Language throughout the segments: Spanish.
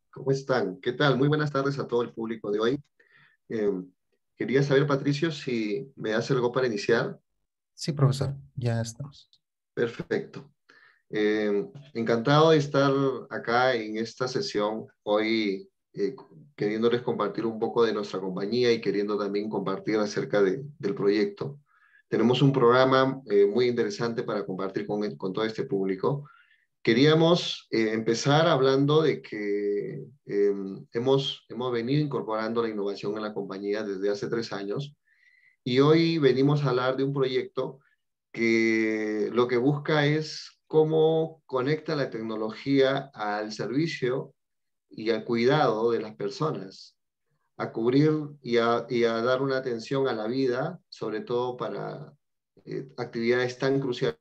¿Cómo están? ¿Qué tal? Muy buenas tardes a todo el público de hoy. Eh, Quería saber, Patricio, si me das algo para iniciar. Sí, profesor, ya estamos. Perfecto. Encantado de estar acá en esta sesión hoy, queriéndoles compartir un poco de nuestra compañía y queriendo también compartir acerca del proyecto. Tenemos un programa muy interesante para compartir con todo este público. Queríamos empezar hablando de que hemos venido incorporando la innovación en la compañía desde hace 3 años y hoy venimos a hablar de un proyecto que lo que busca es cómo conecta la tecnología al servicio y al cuidado de las personas, a cubrir y a dar una atención a la vida, sobre todo para actividades tan cruciales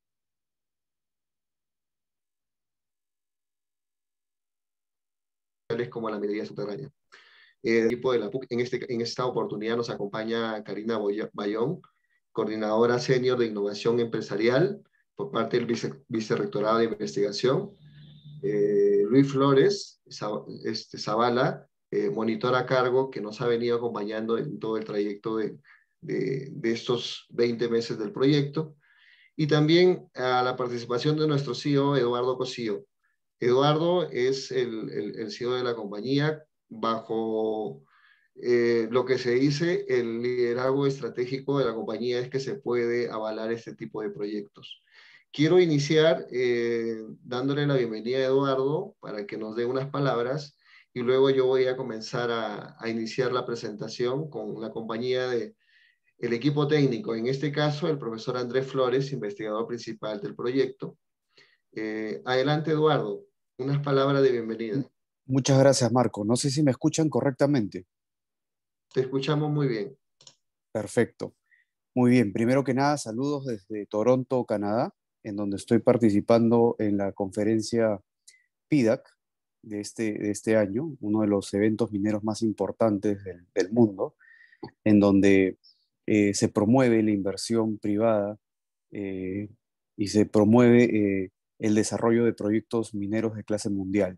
como la minería subterránea. El equipo de la PUC. En esta oportunidad nos acompaña Karina Bayón, coordinadora senior de innovación empresarial por parte del Vicerrectorado de Investigación. Luis Flores Zavala, monitor a cargo, que nos ha venido acompañando en todo el trayecto de estos 20 meses del proyecto. Y también a la participación de nuestro CEO, Eduardo Cosío. Eduardo es el CEO de la compañía bajo lo que se dice el liderazgo estratégico de la compañía es que se puede avalar este tipo de proyectos. Quiero iniciar dándole la bienvenida a Eduardo para que nos dé unas palabras y luego yo voy a comenzar a iniciar la presentación con la compañía de el equipo técnico, en este caso el profesor Andrés Flores, investigador principal del proyecto. Adelante, Eduardo, unas palabras de bienvenida. Muchas gracias, Marco. No sé si me escuchan correctamente. Te escuchamos muy bien. Perfecto. Muy bien. Primero que nada, saludos desde Toronto, Canadá, en donde estoy participando en la conferencia PDAC de este año, uno de los eventos mineros más importantes del mundo, en donde se promueve la inversión privada eh, y se promueve el desarrollo de proyectos mineros de clase mundial.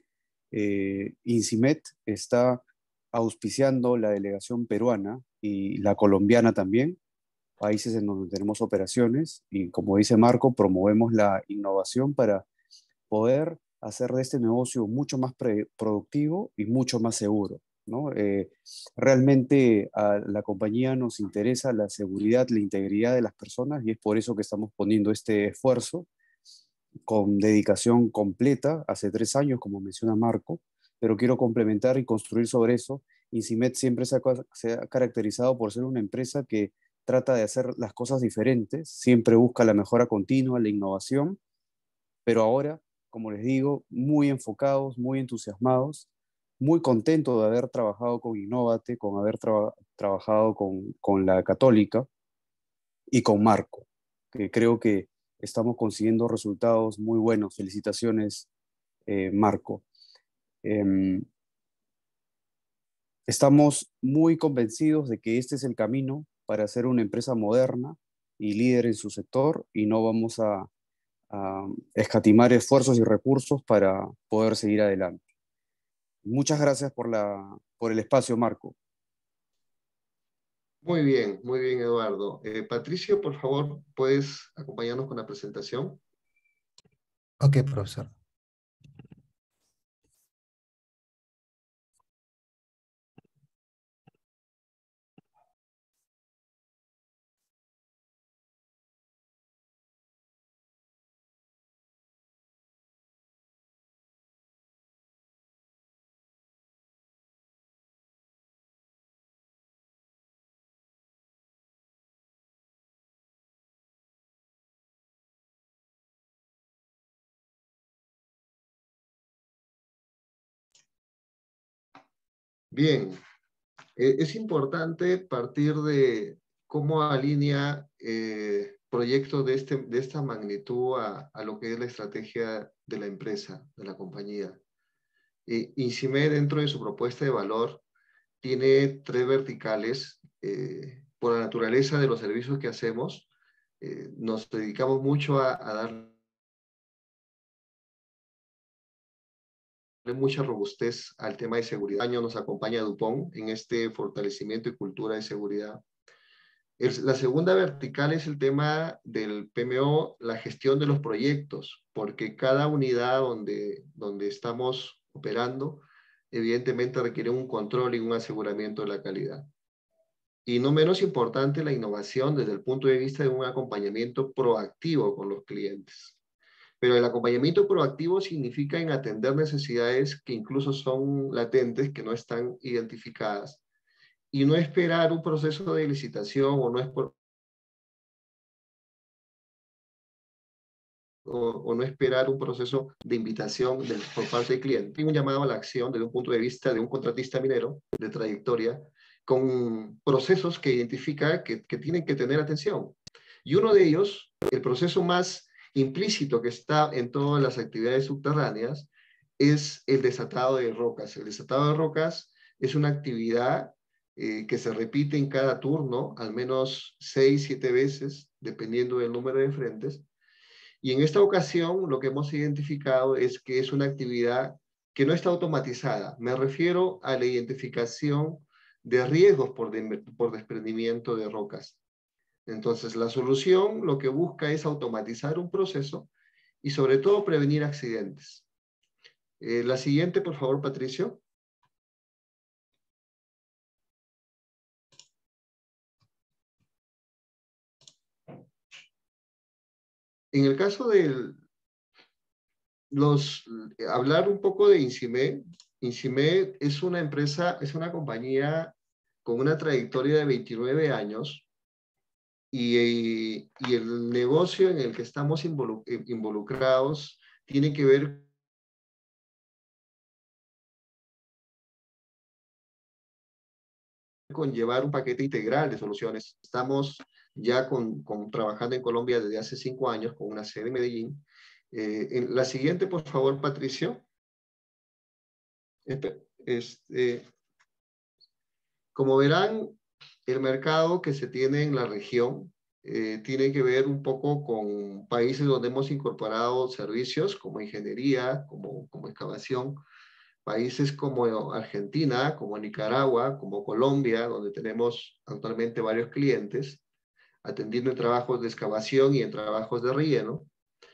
INCIMET está auspiciando la delegación peruana y la colombiana también, países en donde tenemos operaciones y, como dice Marco, promovemos la innovación para poder hacer de este negocio mucho más productivo y mucho más seguro, ¿no? Realmente a la compañía nos interesa la seguridad, la integridad de las personas y es por eso que estamos poniendo este esfuerzo con dedicación completa hace 3 años, como menciona Marco, pero quiero complementar y construir sobre eso. Incimet siempre se ha caracterizado por ser una empresa que trata de hacer las cosas diferentes, siempre busca la mejora continua, la innovación, pero ahora, como les digo, muy enfocados, muy entusiasmados, muy contentos de haber trabajado con Innovate, con haber trabajado con la Católica y con Marco, que creo que estamos consiguiendo resultados muy buenos. Felicitaciones, Marco. Em, Estamos muy convencidos de que este es el camino para ser una empresa moderna y líder en su sector y no vamos a escatimar esfuerzos y recursos para poder seguir adelante. Muchas gracias por el espacio, Marco. Muy bien, Eduardo. Patricio, por favor, ¿puedes acompañarnos con la presentación? Ok, profesor. Bien, es importante partir de cómo alinea proyectos de esta magnitud a lo que es la estrategia de la empresa, de la compañía. INCIME, dentro de su propuesta de valor, tiene 3 verticales. Por la naturaleza de los servicios que hacemos, nos dedicamos mucho a dar mucha robustez al tema de seguridad. Este año nos acompaña Dupont en este fortalecimiento y cultura de seguridad. La segunda vertical es el tema del PMO, la gestión de los proyectos, porque cada unidad donde estamos operando, evidentemente requiere un control y un aseguramiento de la calidad. Y no menos importante, la innovación desde el punto de vista de un acompañamiento proactivo con los clientes. Pero el acompañamiento proactivo significa en atender necesidades que incluso son latentes, que no están identificadas, y no esperar un proceso de licitación o no esperar un proceso de invitación por parte del cliente. Hay un llamado a la acción desde un punto de vista de un contratista minero de trayectoria con procesos que identifica que tienen que tener atención. Y uno de ellos, el proceso más implícito que está en todas las actividades subterráneas, es el desatado de rocas. El desatado de rocas es una actividad que se repite en cada turno, al menos 6, 7 veces, dependiendo del número de frentes. Y en esta ocasión lo que hemos identificado es que es una actividad que no está automatizada. Me refiero a la identificación de riesgos por desprendimiento de rocas. Entonces, la solución lo que busca es automatizar un proceso y sobre todo prevenir accidentes. La siguiente, por favor, Patricio. En el caso de hablar un poco de INCIMED. INCIMED es una empresa, es una compañía con una trayectoria de 29 años y el negocio en el que estamos involucrados tiene que ver con llevar un paquete integral de soluciones. Estamos ya trabajando en Colombia desde hace 5 años con una sede en Medellín. En la siguiente, por favor, Patricio. Como verán, el mercado que se tiene en la región tiene que ver un poco con países donde hemos incorporado servicios como ingeniería, como excavación, países como Argentina, como Nicaragua, como Colombia, donde tenemos actualmente varios clientes, atendiendo en trabajos de excavación y en trabajos de relleno.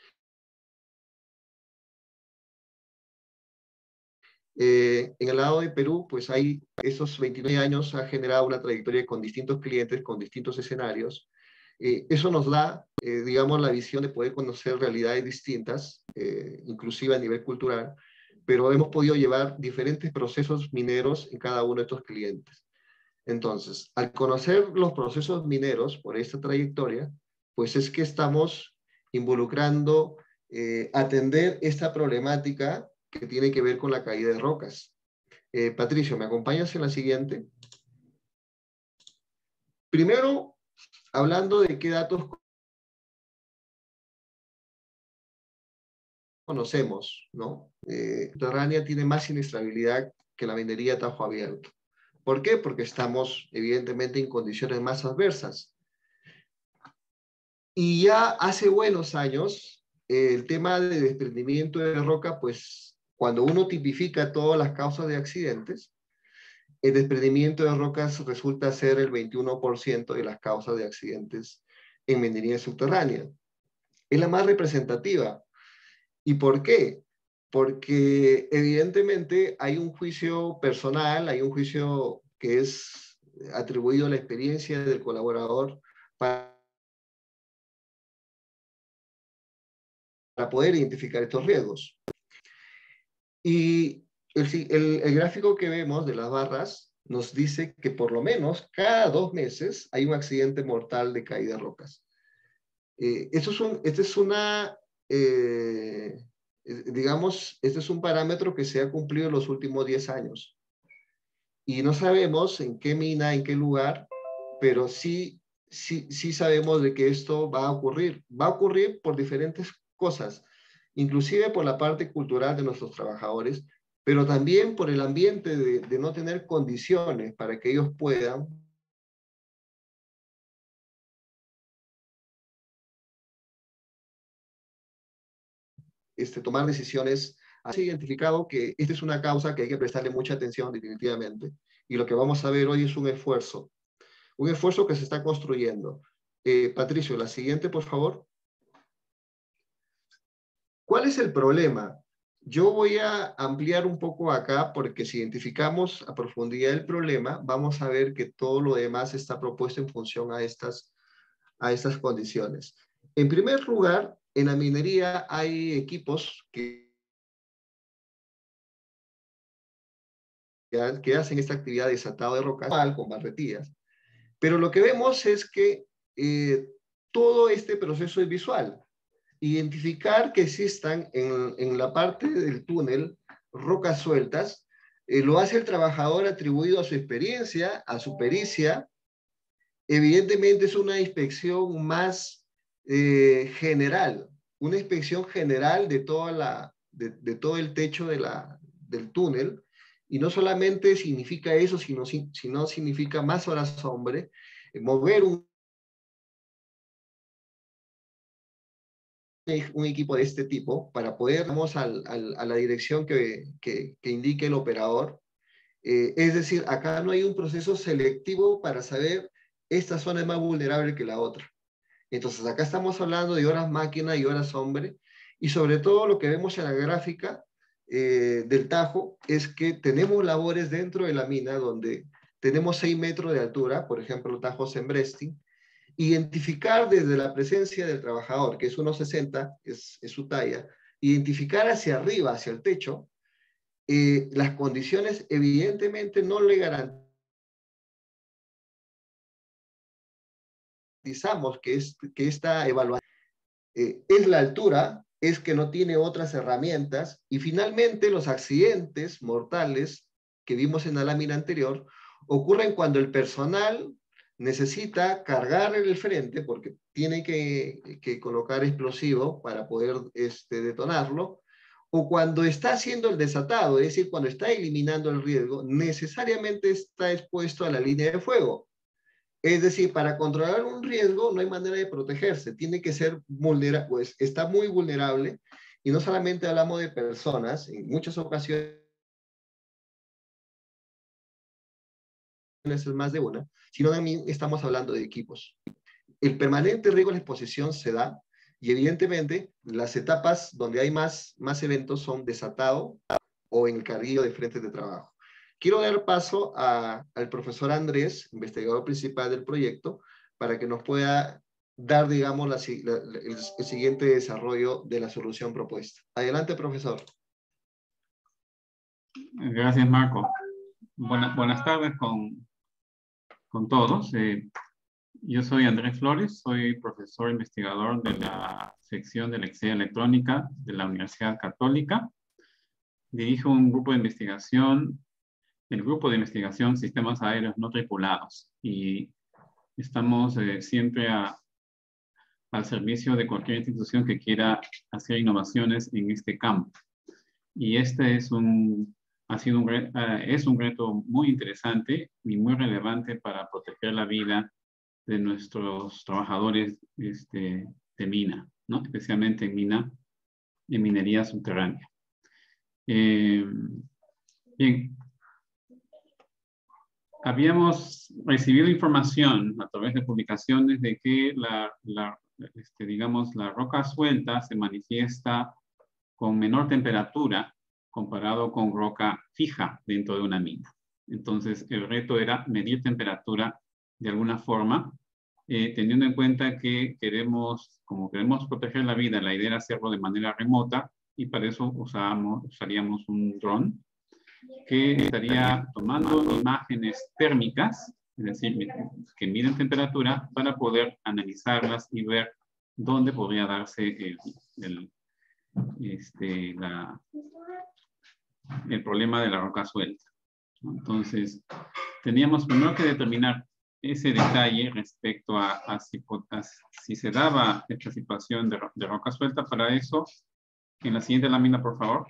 En el lado de Perú, pues hay esos 29 años ha generado una trayectoria con distintos clientes, con distintos escenarios. Eso nos da, digamos, la visión de poder conocer realidades distintas, inclusive a nivel cultural, pero hemos podido llevar diferentes procesos mineros en cada uno de estos clientes. Entonces, al conocer los procesos mineros por esta trayectoria, pues es que estamos involucrando atender esta problemática que tiene que ver con la caída de rocas. Patricio, ¿me acompañas en la siguiente? Primero, hablando de qué datos conocemos, ¿no? Subterránea tiene más inestabilidad que la minería a tajo abierto. ¿Por qué? Porque estamos, evidentemente, en condiciones más adversas. Y ya hace buenos años, el tema de desprendimiento de roca, pues, cuando uno tipifica todas las causas de accidentes, el desprendimiento de rocas resulta ser el 21% de las causas de accidentes en minería subterránea. Es la más representativa. ¿Y por qué? Porque evidentemente hay un juicio personal, hay un juicio que es atribuido a la experiencia del colaborador para poder identificar estos riesgos. Y el gráfico que vemos de las barras nos dice que por lo menos cada 2 meses hay un accidente mortal de caída de rocas. Este es un parámetro que se ha cumplido en los últimos 10 años. Y no sabemos en qué mina, en qué lugar, pero sí sabemos de que esto va a ocurrir. Va a ocurrir por diferentes cosas, inclusive por la parte cultural de nuestros trabajadores, pero también por el ambiente de no tener condiciones para que ellos puedan tomar decisiones ha identificado que esta es una causa que hay que prestarle mucha atención definitivamente. Y lo que vamos a ver hoy es un esfuerzo que se está construyendo. Patricio, la siguiente, por favor. ¿Cuál es el problema? Yo voy a ampliar un poco acá porque si identificamos a profundidad el problema, vamos a ver que todo lo demás está propuesto en función a estas condiciones. En primer lugar, en la minería hay equipos que hacen esta actividad de desatado de roca con barretillas. Pero lo que vemos es que todo este proceso es visual. Identificar que existan en la parte del túnel rocas sueltas, lo hace el trabajador atribuido a su experiencia, a su pericia. Evidentemente es una inspección más general, una inspección general de todo el techo del túnel, y no solamente significa eso, sino significa más horas hombre, mover un equipo de este tipo para poder, vamos a la dirección que indique el operador. Es decir, acá no hay un proceso selectivo para saber esta zona es más vulnerable que la otra. Entonces acá estamos hablando de horas máquina y horas hombre, y sobre todo lo que vemos en la gráfica del Tajo es que tenemos labores dentro de la mina donde tenemos 6 metros de altura, por ejemplo, Tajo Sembresti. Identificar desde la presencia del trabajador, que es 1,60, es su talla, identificar hacia arriba, hacia el techo, las condiciones evidentemente no le garantizamos que esta evaluación es la altura, es que no tiene otras herramientas, y finalmente los accidentes mortales que vimos en la lámina anterior ocurren cuando el personal necesita cargar en el frente porque tiene que colocar explosivo para poder detonarlo, o cuando está haciendo el desatado, es decir, cuando está eliminando el riesgo, necesariamente está expuesto a la línea de fuego. Es decir, para controlar un riesgo no hay manera de protegerse, tiene que ser vulnerable, pues está muy vulnerable, y no solamente hablamos de personas, en muchas ocasiones es más de una, sino también estamos hablando de equipos. El permanente riesgo de la exposición se da, y evidentemente las etapas donde hay más eventos son desatado o en el carguillo de frentes de trabajo. Quiero dar paso al profesor Andrés, investigador principal del proyecto, para que nos pueda dar, digamos, el siguiente desarrollo de la solución propuesta. Adelante, profesor. Gracias, Marco. Buenas tardes con todos. Yo soy Andrés Flores, soy profesor investigador de la sección de electricidad electrónica de la Universidad Católica. Dirijo un grupo de investigación, el grupo de investigación Sistemas Aéreos No Tripulados, y estamos siempre al servicio de cualquier institución que quiera hacer innovaciones en este campo. Y este es un reto muy interesante y muy relevante para proteger la vida de nuestros trabajadores de mina, ¿no? Especialmente en minería subterránea. Bien, habíamos recibido información a través de publicaciones de que digamos, la roca suelta se manifiesta con menor temperatura comparado con roca fija dentro de una mina. Entonces, el reto era medir temperatura de alguna forma, teniendo en cuenta que como queremos proteger la vida, la idea era hacerlo de manera remota, y para eso usaríamos un dron que estaría tomando imágenes térmicas, es decir, que miden temperatura, para poder analizarlas y ver dónde podría darse el problema de la roca suelta. Entonces, teníamos primero que determinar ese detalle respecto a si se daba esta situación de roca suelta. Para eso, en la siguiente lámina, por favor,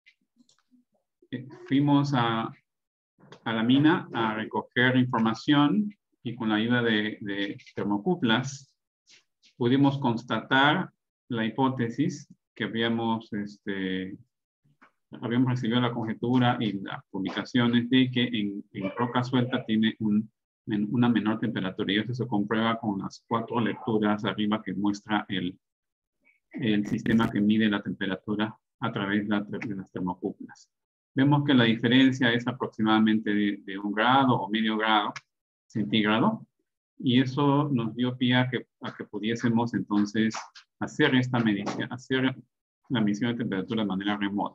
fuimos a la mina a recoger información, y con la ayuda de termocuplas pudimos constatar la hipótesis que habíamos habíamos recibido la conjetura y las publicaciones de que en roca suelta tiene una menor temperatura, y eso se comprueba con las 4 lecturas arriba que muestra el sistema que mide la temperatura a través de las termocúpulas. Vemos que la diferencia es aproximadamente de 1 grado o medio grado centígrado, y eso nos dio pie a que pudiésemos entonces hacer esta medición, hacer la medición de temperatura de manera remota.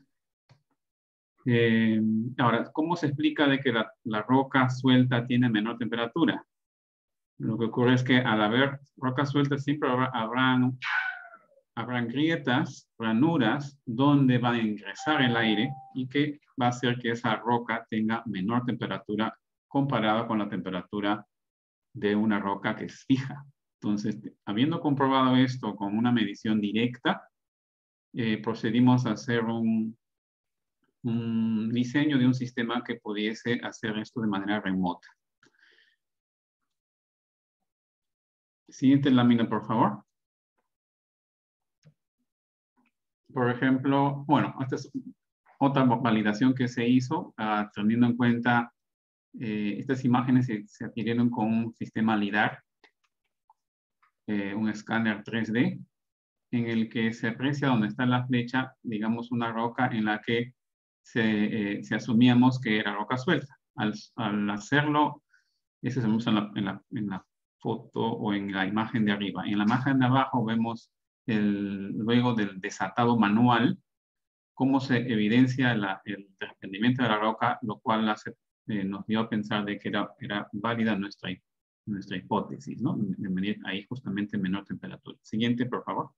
Ahora, ¿cómo se explica de que la roca suelta tiene menor temperatura? Lo que ocurre es que al haber roca suelta siempre habrán grietas, ranuras, donde va a ingresar el aire y que va a hacer que esa roca tenga menor temperatura comparada con la temperatura de una roca que es fija. Entonces, habiendo comprobado esto con una medición directa, procedimos a hacer un diseño de un sistema que pudiese hacer esto de manera remota. Siguiente lámina, por favor. Por ejemplo, bueno, esta es otra validación que se hizo teniendo en cuenta estas imágenes se adquirieron con un sistema LIDAR, un escáner 3D, en el que se aprecia donde está la flecha, digamos una roca en la que se asumíamos que era roca suelta. Al hacerlo, eso se muestra en la foto o en la imagen de arriba. En la imagen de abajo vemos luego del desatado manual, cómo se evidencia el desprendimiento de la roca, lo cual nos dio a pensar de que era válida nuestra hipótesis, ¿no? De medir ahí justamente menor temperatura. Siguiente, por favor.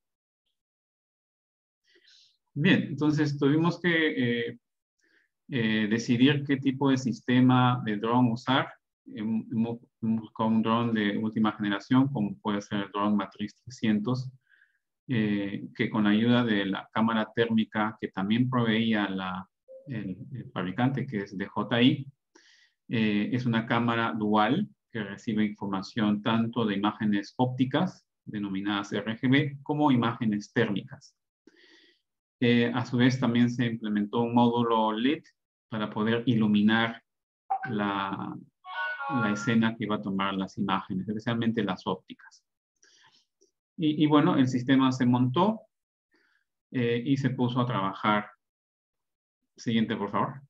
Bien, entonces tuvimos que decidir qué tipo de sistema de dron usar. Hemos buscado un dron de última generación, como puede ser el dron Matriz 300, que con la ayuda de la cámara térmica que también proveía el fabricante, que es DJI, es una cámara dual que recibe información tanto de imágenes ópticas, denominadas RGB, como imágenes térmicas. A su vez también se implementó un módulo LED para poder iluminar la escena que iba a tomar las imágenes, especialmente las ópticas. Y bueno, el sistema se montó y se puso a trabajar. Siguiente, por favor.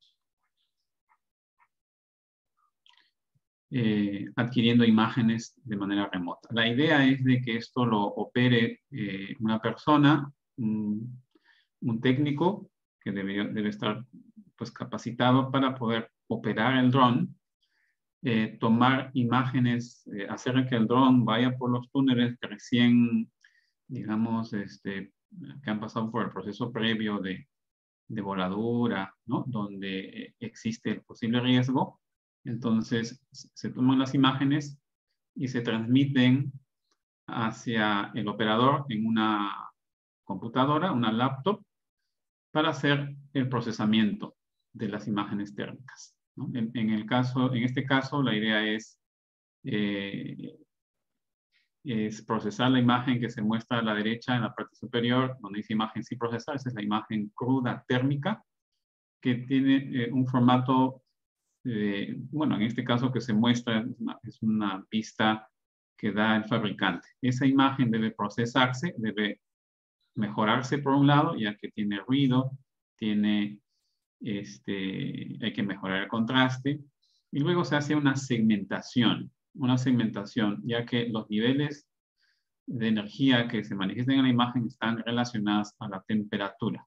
Adquiriendo imágenes de manera remota. La idea es de que esto lo opere una persona, un técnico que debe estar pues, capacitado para poder operar el dron, tomar imágenes, hacer que el dron vaya por los túneles que recién, digamos, que han pasado por el proceso previo de voladura, ¿no? Donde existe el posible riesgo. Entonces, se toman las imágenes y se transmiten hacia el operador en una computadora, una laptop, para hacer el procesamiento de las imágenes térmicas, ¿no? En este caso, la idea es procesar la imagen que se muestra a la derecha en la parte superior, donde dice imagen sin procesar. Esa es la imagen cruda térmica, que tiene un formato, bueno, en este caso que se muestra es una vista que da el fabricante. Esa imagen debe procesarse, debe mejorarse por un lado, ya que tiene ruido, hay que mejorar el contraste, y luego se hace una segmentación, ya que los niveles de energía que se manifiestan en la imagen están relacionadas a la temperatura.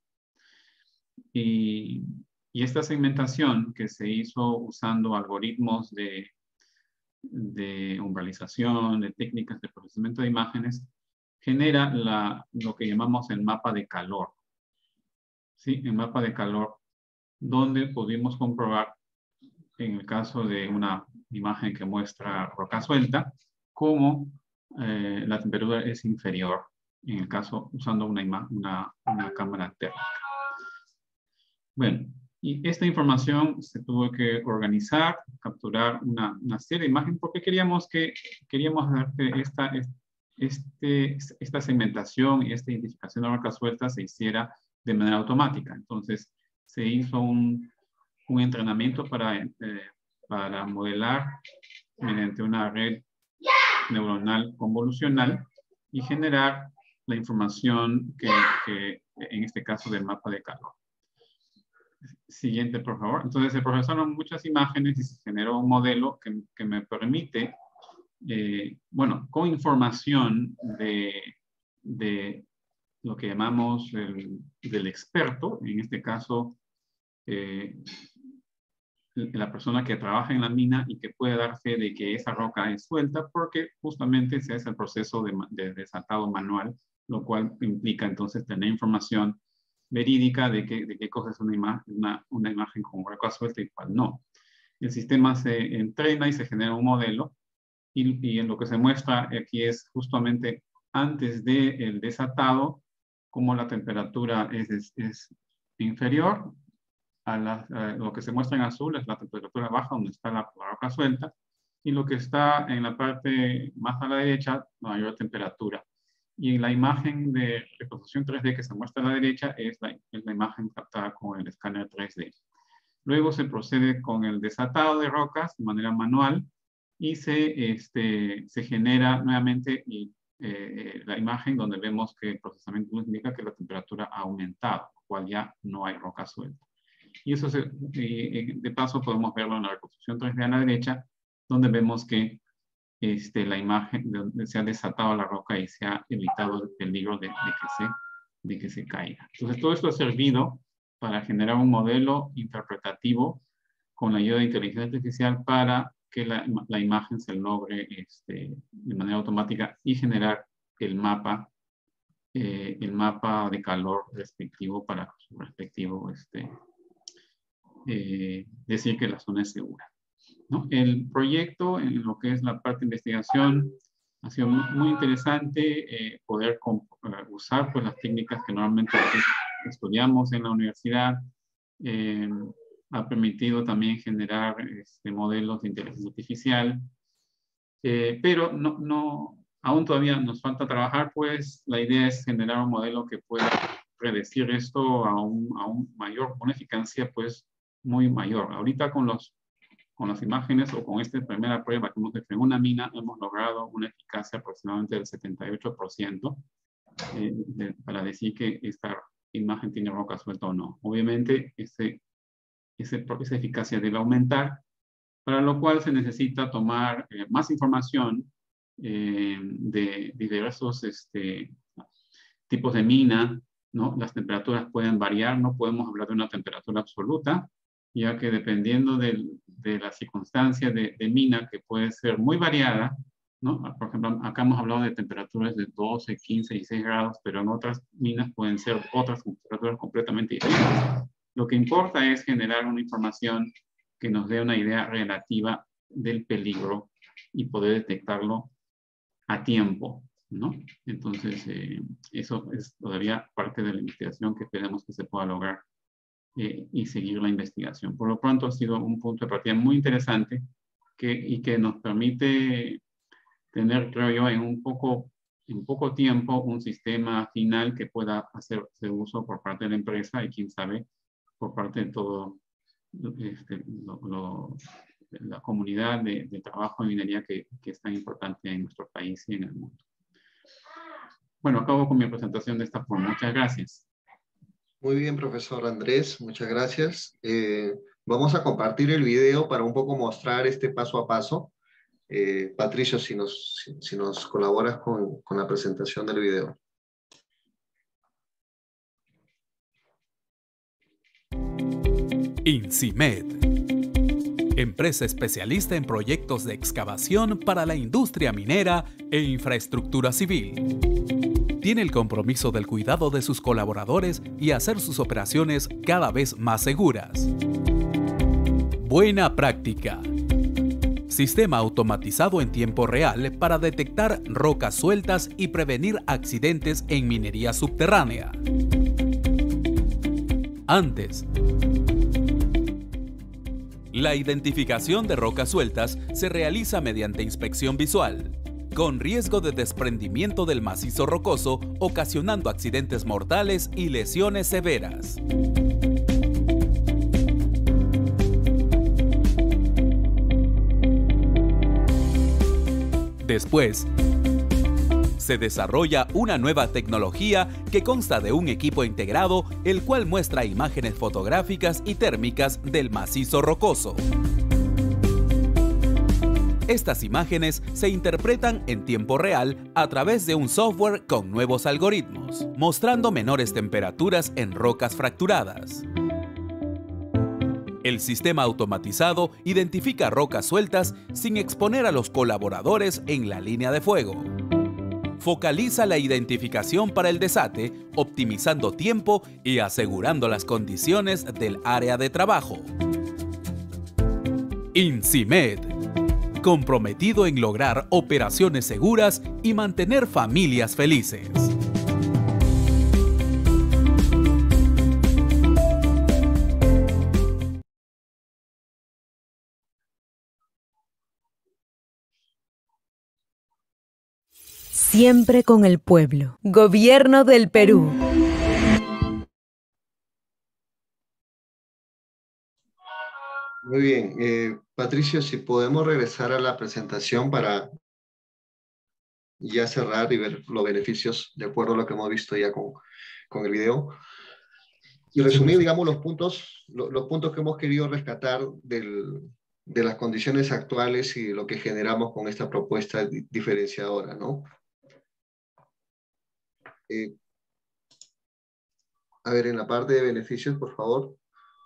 Y esta segmentación que se hizo usando algoritmos de umbralización, de técnicas de procesamiento de imágenes, genera lo que llamamos el mapa de calor. ¿Sí? El mapa de calor, donde pudimos comprobar, en el caso de una imagen que muestra roca suelta, cómo la temperatura es inferior, en el caso usando una cámara térmica. Bueno, y esta información se tuvo que organizar, capturar una serie de imágenes, porque queríamos ver que esta segmentación y esta identificación de rocas sueltas se hiciera de manera automática. Entonces, se hizo un entrenamiento para modelar mediante una red neuronal convolucional y generar la información que en este caso del mapa de calor. Siguiente, por favor. Entonces se procesaron muchas imágenes y se generó un modelo que me permite, bueno, con información de lo que llamamos del experto, en este caso, la persona que trabaja en la mina y que puede dar fe de que esa roca es suelta, porque justamente se hace el proceso de desatado manual, lo cual implica entonces tener información verídica de qué cosa es una imagen con roca suelta y cuál no. El sistema se entrena y se genera un modelo, y en lo que se muestra aquí es justamente antes del desatado, como la temperatura es inferior a lo que se muestra en azul, es la temperatura baja donde está la roca suelta, y lo que está en la parte más a la derecha, la mayor temperatura. Y en la imagen de reconstrucción 3D que se muestra a la derecha es la imagen captada con el escáner 3D. Luego se procede con el desatado de rocas de manera manual y se genera nuevamente la imagen donde vemos que el procesamiento indica que la temperatura ha aumentado, lo cual ya no hay roca suelta. Y eso de paso podemos verlo en la reconstrucción 3D a la derecha, donde vemos que la imagen donde se ha desatado la roca y se ha evitado el peligro de que se caiga. Entonces todo esto ha servido para generar un modelo interpretativo con la ayuda de inteligencia artificial para que la imagen se logre de manera automática y generar el mapa de calor respectivo para su respectivo decir que la zona es segura, ¿no? El proyecto, en lo que es la parte de investigación, ha sido muy interesante poder usar pues, las técnicas que normalmente estudiamos en la universidad. Ha permitido también generar modelos de inteligencia artificial, pero aún todavía nos falta trabajar, pues la idea es generar un modelo que pueda predecir esto a una eficacia pues muy mayor. Ahorita con las imágenes o con esta primera prueba que hemos hecho en una mina hemos logrado una eficacia aproximadamente del 78% para decir que esta imagen tiene roca suelta o no. Obviamente esa eficacia debe aumentar, para lo cual se necesita tomar más información de diversos tipos de mina, ¿no? Las temperaturas pueden variar, no podemos hablar de una temperatura absoluta, ya que dependiendo de la circunstancia de mina, que puede ser muy variada, ¿no? Por ejemplo, acá hemos hablado de temperaturas de 12, 15 y 6 grados, pero en otras minas pueden ser otras temperaturas completamente diferentes. Lo que importa es generar una información que nos dé una idea relativa del peligro y poder detectarlo a tiempo, ¿no? Entonces, eso es todavía parte de la investigación que esperamos que se pueda lograr y seguir la investigación. Por lo pronto ha sido un punto de partida muy interesante y que nos permite tener, creo yo, en poco tiempo un sistema final que pueda hacerse uso por parte de la empresa y quién sabe por parte de todo la comunidad de trabajo en minería que es tan importante en nuestro país y en el mundo. Bueno, acabo con mi presentación de esta forma. Muchas gracias. Muy bien, profesor Andrés, muchas gracias. Vamos a compartir el video para un poco mostrar este paso a paso. Patricio, si nos colaboras con la presentación del video. INCIMED, empresa especialista en proyectos de excavación para la industria minera e infraestructura civil. Tiene el compromiso del cuidado de sus colaboradores y hacer sus operaciones cada vez más seguras. Buena práctica. Sistema automatizado en tiempo real para detectar rocas sueltas y prevenir accidentes en minería subterránea. Antes, la identificación de rocas sueltas se realiza mediante inspección visual, con riesgo de desprendimiento del macizo rocoso, ocasionando accidentes mortales y lesiones severas. Después, se desarrolla una nueva tecnología que consta de un equipo integrado, el cual muestra imágenes fotográficas y térmicas del macizo rocoso. Estas imágenes se interpretan en tiempo real a través de un software con nuevos algoritmos, mostrando menores temperaturas en rocas fracturadas. El sistema automatizado identifica rocas sueltas sin exponer a los colaboradores en la línea de fuego. Focaliza la identificación para el desate, optimizando tiempo y asegurando las condiciones del área de trabajo. INCIMED, comprometido en lograr operaciones seguras y mantener familias felices. Siempre con el pueblo. Gobierno del Perú. Muy bien. Patricio, si podemos regresar a la presentación para ya cerrar y ver los beneficios de acuerdo a lo que hemos visto ya con el video. Y resumir, digamos, los puntos que hemos querido rescatar de las condiciones actuales y lo que generamos con esta propuesta diferenciadora, ¿no? A ver, en la parte de beneficios, por favor.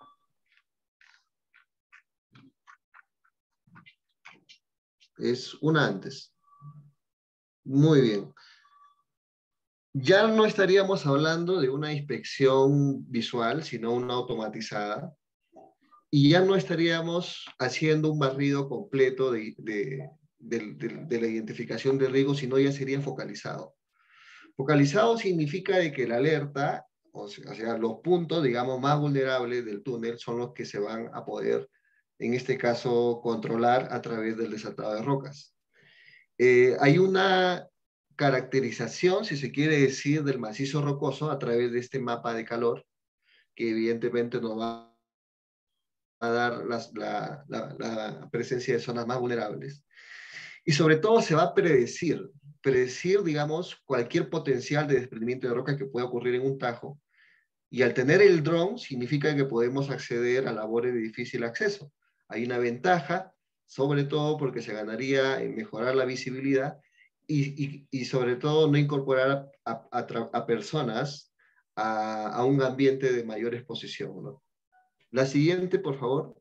Es una antes. Muy bien. Ya no estaríamos hablando de una inspección visual, sino una automatizada. Y ya no estaríamos haciendo un barrido completo de la identificación de riesgo, sino ya sería focalizado. Focalizado significa de que la alerta, o sea, los puntos, digamos, más vulnerables del túnel son los que se van a poder, en este caso, controlar a través del desatado de rocas. Hay una caracterización, si se quiere decir, del macizo rocoso a través de este mapa de calor, que evidentemente nos va a dar la presencia de zonas más vulnerables. Y sobre todo se va a predecir, digamos, cualquier potencial de desprendimiento de roca que pueda ocurrir en un tajo. Y al tener el dron, significa que podemos acceder a labores de difícil acceso. Hay una ventaja, sobre todo porque se ganaría en mejorar la visibilidad y sobre todo no incorporar a personas a un ambiente de mayor exposición, ¿no? La siguiente, por favor.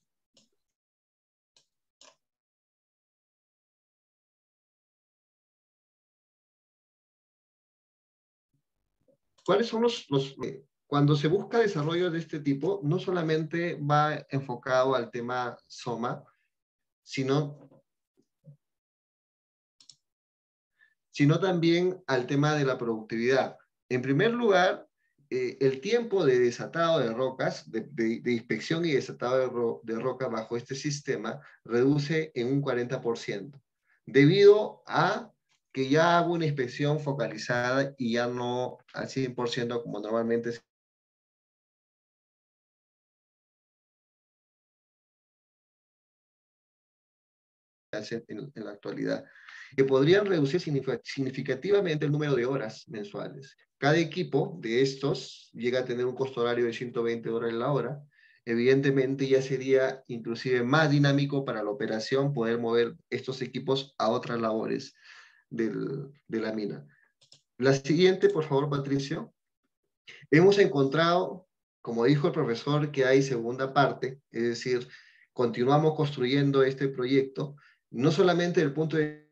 ¿Cuáles son cuando se busca desarrollo de este tipo, no solamente va enfocado al tema SOMA, sino también al tema de la productividad. En primer lugar, el tiempo de desatado de rocas, de inspección y desatado de rocas bajo este sistema, reduce en un 40%, debido a que ya hago una inspección focalizada y ya no al 100% como normalmente se hace en la actualidad, que podrían reducir significativamente el número de horas mensuales. Cada equipo de estos llega a tener un costo horario de $120 la hora. Evidentemente ya sería inclusive más dinámico para la operación poder mover estos equipos a otras labores de la mina. La siguiente, por favor, Patricio. Hemos encontrado, como dijo el profesor, que hay segunda parte, es decir, continuamos construyendo este proyecto, no solamente desde el punto de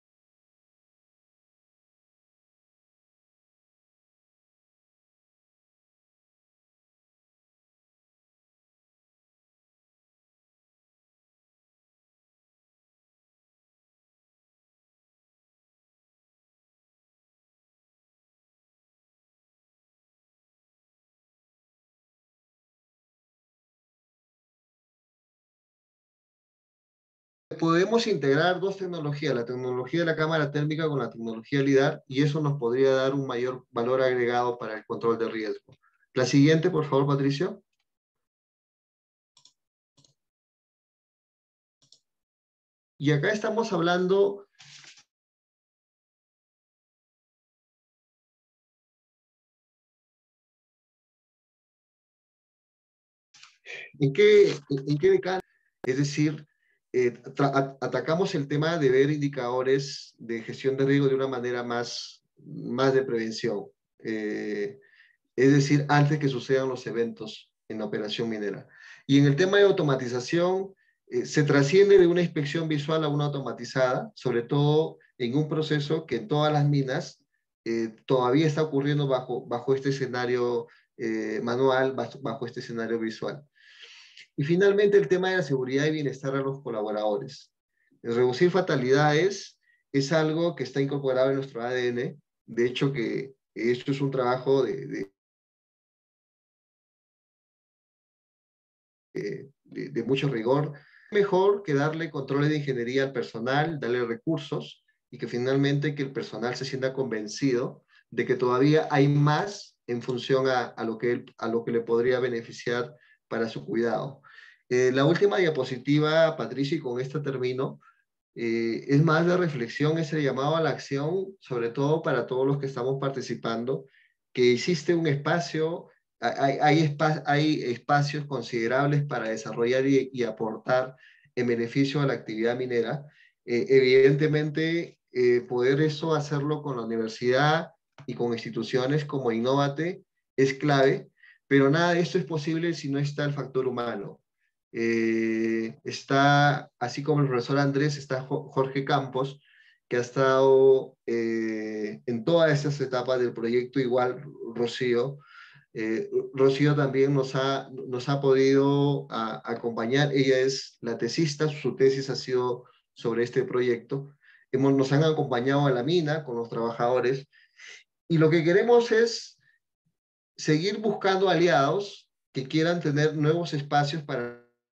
podemos integrar dos tecnologías, la tecnología de la cámara térmica con la tecnología LIDAR, y eso nos podría dar un mayor valor agregado para el control de riesgo. La siguiente, por favor, Patricio. Y acá estamos hablando ¿En qué decan? Es decir, atacamos el tema de ver indicadores de gestión de riesgo de una manera más de prevención. Es decir, antes que sucedan los eventos en la operación minera. Y en el tema de automatización, se trasciende de una inspección visual a una automatizada, sobre todo en un proceso que en todas las minas todavía está ocurriendo bajo este escenario manual, bajo este escenario visual. Y finalmente el tema de la seguridad y bienestar a los colaboradores. El reducir fatalidades es algo que está incorporado en nuestro ADN. De hecho, que esto es un trabajo de mucho rigor. Mejor que darle controles de ingeniería al personal, darle recursos y que finalmente que el personal se sienta convencido de que todavía hay más en función a lo que le podría beneficiar para su cuidado. La última diapositiva, Patricia, y con esta termino, es más de reflexión, es el llamado a la acción, sobre todo para todos los que estamos participando, que existe un espacio, hay espacios considerables para desarrollar y aportar en beneficio a la actividad minera. Evidentemente, poder eso hacerlo con la universidad y con instituciones como Innovate es clave, pero nada de esto es posible si no está el factor humano. Está, así como el profesor Andrés, está Jorge Campos, que ha estado en todas esas etapas del proyecto, igual Rocío. Rocío también nos ha podido acompañar. Ella es la tesista, su tesis ha sido sobre este proyecto. Nos han acompañado a la mina con los trabajadores y lo que queremos es seguir buscando aliados que quieran tener nuevos espacios para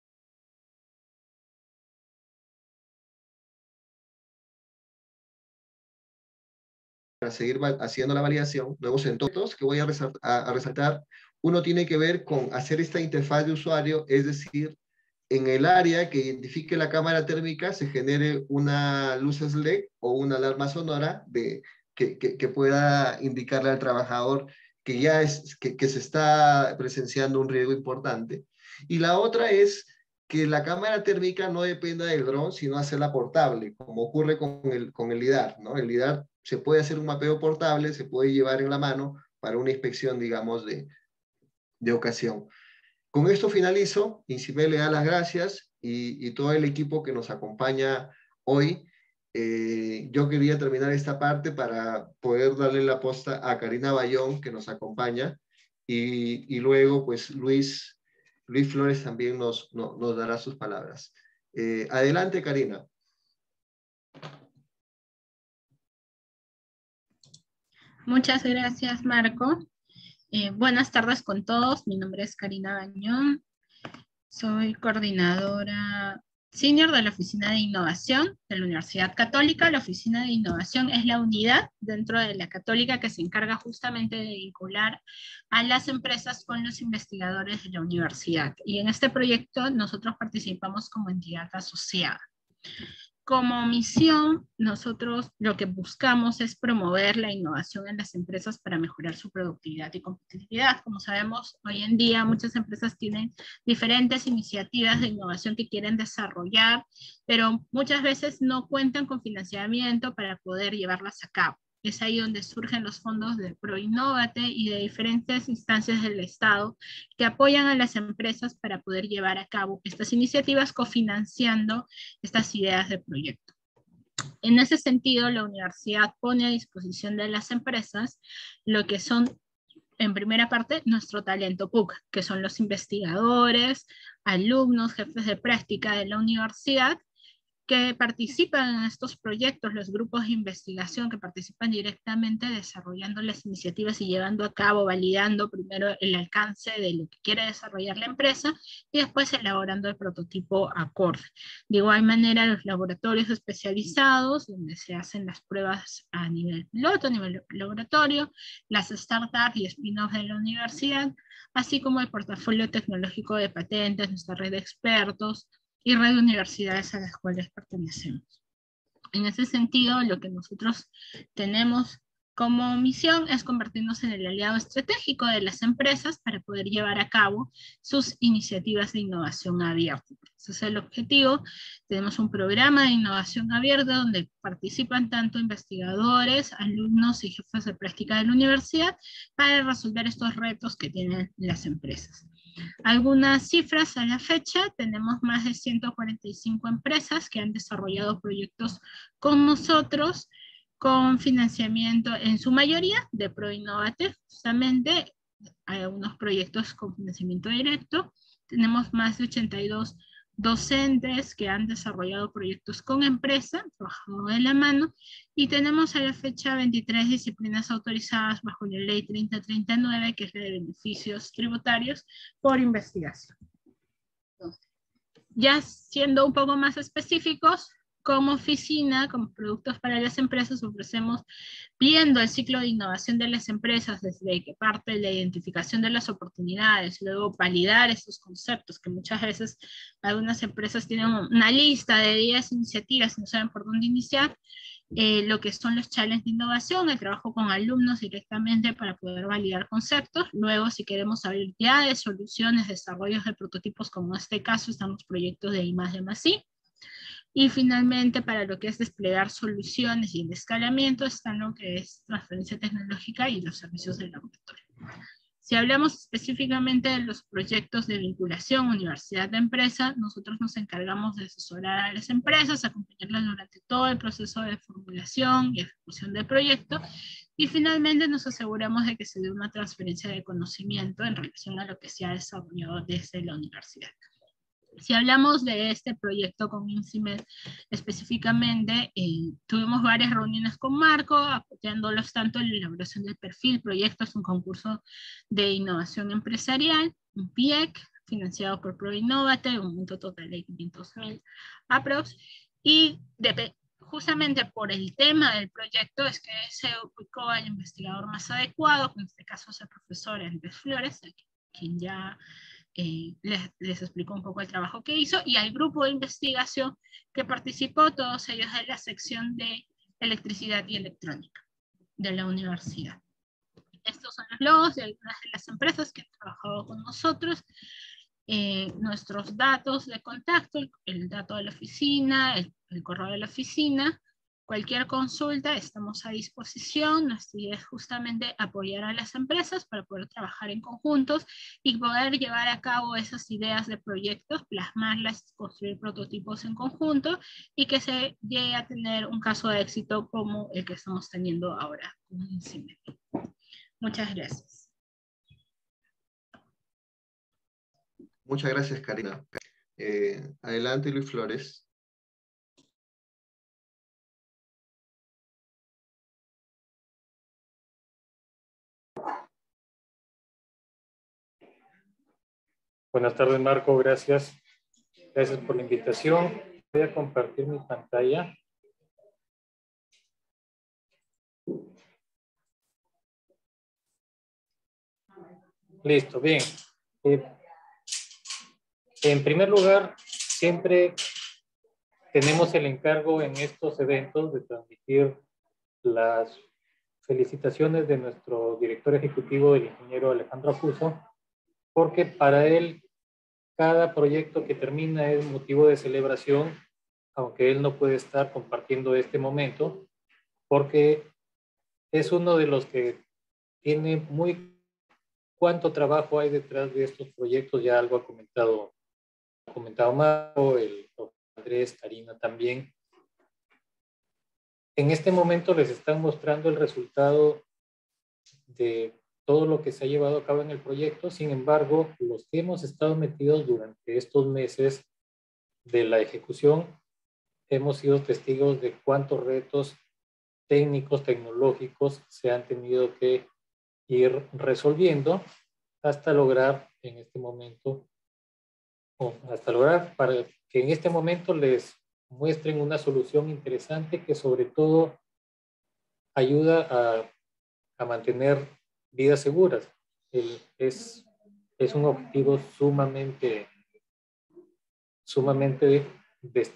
seguir haciendo la validación, nuevos entornos que voy a resaltar. Uno tiene que ver con hacer esta interfaz de usuario, es decir, en el área que identifique la cámara térmica se genere una luz LED o una alarma sonora que pueda indicarle al trabajador que ya que se está presenciando un riesgo importante. Y la otra es que la cámara térmica no dependa del dron, sino hacerla portable, como ocurre con el LIDAR, ¿no? El LIDAR se puede hacer un mapeo portable, se puede llevar en la mano para una inspección, digamos, de ocasión. Con esto finalizo. INCIME le da las gracias y todo el equipo que nos acompaña hoy. Yo quería terminar esta parte para poder darle la posta a Karina Bayón, que nos acompaña, y luego, pues, Luis Flores también nos dará sus palabras. Adelante, Karina. Muchas gracias, Marco. Buenas tardes con todos. Mi nombre es Karina Bayón. Soy coordinadora senior de la Oficina de Innovación de la Universidad Católica. La Oficina de Innovación es la unidad dentro de la Católica que se encarga justamente de vincular a las empresas con los investigadores de la universidad. Y en este proyecto nosotros participamos como entidad asociada. Como misión, nosotros lo que buscamos es promover la innovación en las empresas para mejorar su productividad y competitividad. Como sabemos, hoy en día muchas empresas tienen diferentes iniciativas de innovación que quieren desarrollar, pero muchas veces no cuentan con financiamiento para poder llevarlas a cabo. Es ahí donde surgen los fondos de ProInnovate y de diferentes instancias del Estado que apoyan a las empresas para poder llevar a cabo estas iniciativas cofinanciando estas ideas de proyecto. En ese sentido, la universidad pone a disposición de las empresas lo que son, en primera parte, nuestro talento PUC, que son los investigadores, alumnos, jefes de práctica de la universidad, que participan en estos proyectos, los grupos de investigación que participan directamente desarrollando las iniciativas y llevando a cabo, validando primero el alcance de lo que quiere desarrollar la empresa y después elaborando el prototipo acorde. De igual manera, los laboratorios especializados, donde se hacen las pruebas a nivel piloto, a nivel laboratorio, las startups y spin-offs de la universidad, así como el portafolio tecnológico de patentes, nuestra red de expertos, y red de universidades a las cuales pertenecemos. En ese sentido, lo que nosotros tenemos como misión es convertirnos en el aliado estratégico de las empresas para poder llevar a cabo sus iniciativas de innovación abierta. Ese es el objetivo. Tenemos un programa de innovación abierta donde participan tanto investigadores, alumnos y jefes de práctica de la universidad para resolver estos retos que tienen las empresas. Algunas cifras a la fecha: tenemos más de 145 empresas que han desarrollado proyectos con nosotros, con financiamiento en su mayoría de ProInnovate. Justamente hay algunos proyectos con financiamiento directo. Tenemos más de 82 docentes que han desarrollado proyectos con empresa, trabajando de la mano, y tenemos a la fecha 23 disciplinas autorizadas bajo la ley 3039, que es la de beneficios tributarios por investigación. Entonces, ya siendo un poco más específicos, como oficina, como productos para las empresas, ofrecemos, viendo el ciclo de innovación de las empresas, desde que parte de la identificación de las oportunidades, luego validar estos conceptos, que muchas veces algunas empresas tienen una lista de 10 iniciativas y no saben por dónde iniciar, lo que son los challenges de innovación, el trabajo con alumnos directamente para poder validar conceptos. Luego, si queremos saber ya de soluciones, desarrollos de prototipos, como en este caso están los proyectos de I+D+I. Y finalmente, para lo que es desplegar soluciones y el escalamiento, está lo que es transferencia tecnológica y los servicios del laboratorio. Si hablamos específicamente de los proyectos de vinculación universidad-empresa, nosotros nos encargamos de asesorar a las empresas, acompañarlas durante todo el proceso de formulación y ejecución del proyecto, y finalmente nos aseguramos de que se dé una transferencia de conocimiento en relación a lo que se ha desarrollado desde la universidad. Si hablamos de este proyecto con INSIMED específicamente, tuvimos varias reuniones con Marco, apoyándolos tanto en la elaboración del perfil proyecto. Es un concurso de innovación empresarial, un PIEC, financiado por ProInnovate, un monto total de 500.000 aprox, y justamente por el tema del proyecto es que se ubicó al investigador más adecuado, que en este caso es el profesor Andrés Flores, quien ya les explico un poco el trabajo que hizo, y al grupo de investigación que participó, todos ellos de la sección de electricidad y electrónica de la universidad. Estos son los logos de algunas de las empresas que han trabajado con nosotros. Nuestros datos de contacto, el dato de la oficina, el correo de la oficina. Cualquier consulta, estamos a disposición. Nuestra idea es justamente apoyar a las empresas para poder trabajar en conjuntos y poder llevar a cabo esas ideas de proyectos, plasmarlas, construir prototipos en conjunto, y que se llegue a tener un caso de éxito como el que estamos teniendo ahora con INSIMED. Muchas gracias. Muchas gracias, Karina. Adelante, Luis Flores. Buenas tardes, Marco. Gracias. Gracias por la invitación. Voy a compartir mi pantalla. Listo, bien. En primer lugar, siempre tenemos el encargo en estos eventos de transmitir las felicitaciones de nuestro director ejecutivo, el ingeniero Alejandro Acuso, porque para él cada proyecto que termina es motivo de celebración, aunque él no puede estar compartiendo este momento, porque es uno de los que tiene muy cuánto trabajo hay detrás de estos proyectos. Ya algo ha comentado Marco, el doctor Andrés, Karina también. En este momento les están mostrando el resultado de todo lo que se ha llevado a cabo en el proyecto. Sin embargo, los que hemos estado metidos durante estos meses de la ejecución, hemos sido testigos de cuántos retos técnicos, tecnológicos se han tenido que ir resolviendo hasta lograr en este momento, para que en este momento les muestren una solución interesante que sobre todo ayuda a mantener vidas seguras. Es un objetivo sumamente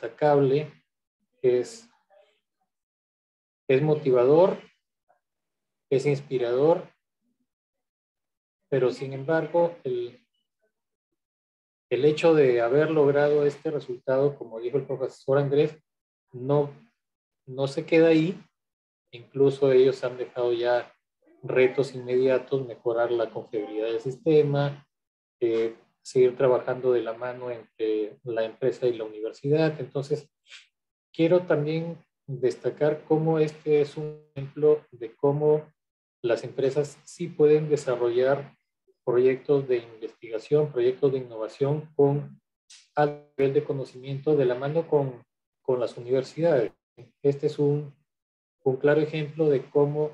destacable, es motivador es inspirador, pero sin embargo, el hecho de haber logrado este resultado, como dijo el profesor Andrés, no se queda ahí. Incluso ellos han dejado ya retos inmediatos, mejorar la confiabilidad del sistema, seguir trabajando de la mano entre la empresa y la universidad. Entonces, quiero también destacar cómo este es un ejemplo de cómo las empresas sí pueden desarrollar proyectos de investigación, proyectos de innovación con alto nivel de conocimiento de la mano con las universidades. Este es un claro ejemplo de cómo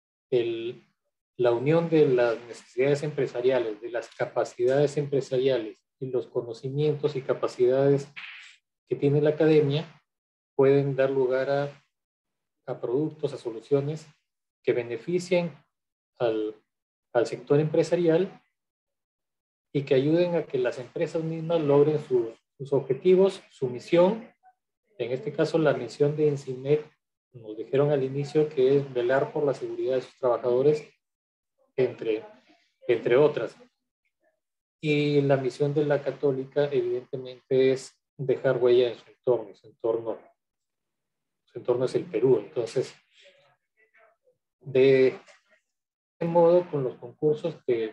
la unión de las necesidades empresariales, de las capacidades empresariales y los conocimientos y capacidades que tiene la academia pueden dar lugar a productos, a soluciones que beneficien al sector empresarial y que ayuden a que las empresas mismas logren sus objetivos, su misión. En este caso, la misión de INCIMED, nos dijeron al inicio que es velar por la seguridad de sus trabajadores, entre otras. Y la misión de la Católica, evidentemente, es dejar huella en su entorno. Su entorno es el Perú. Entonces, de este modo, con los concursos que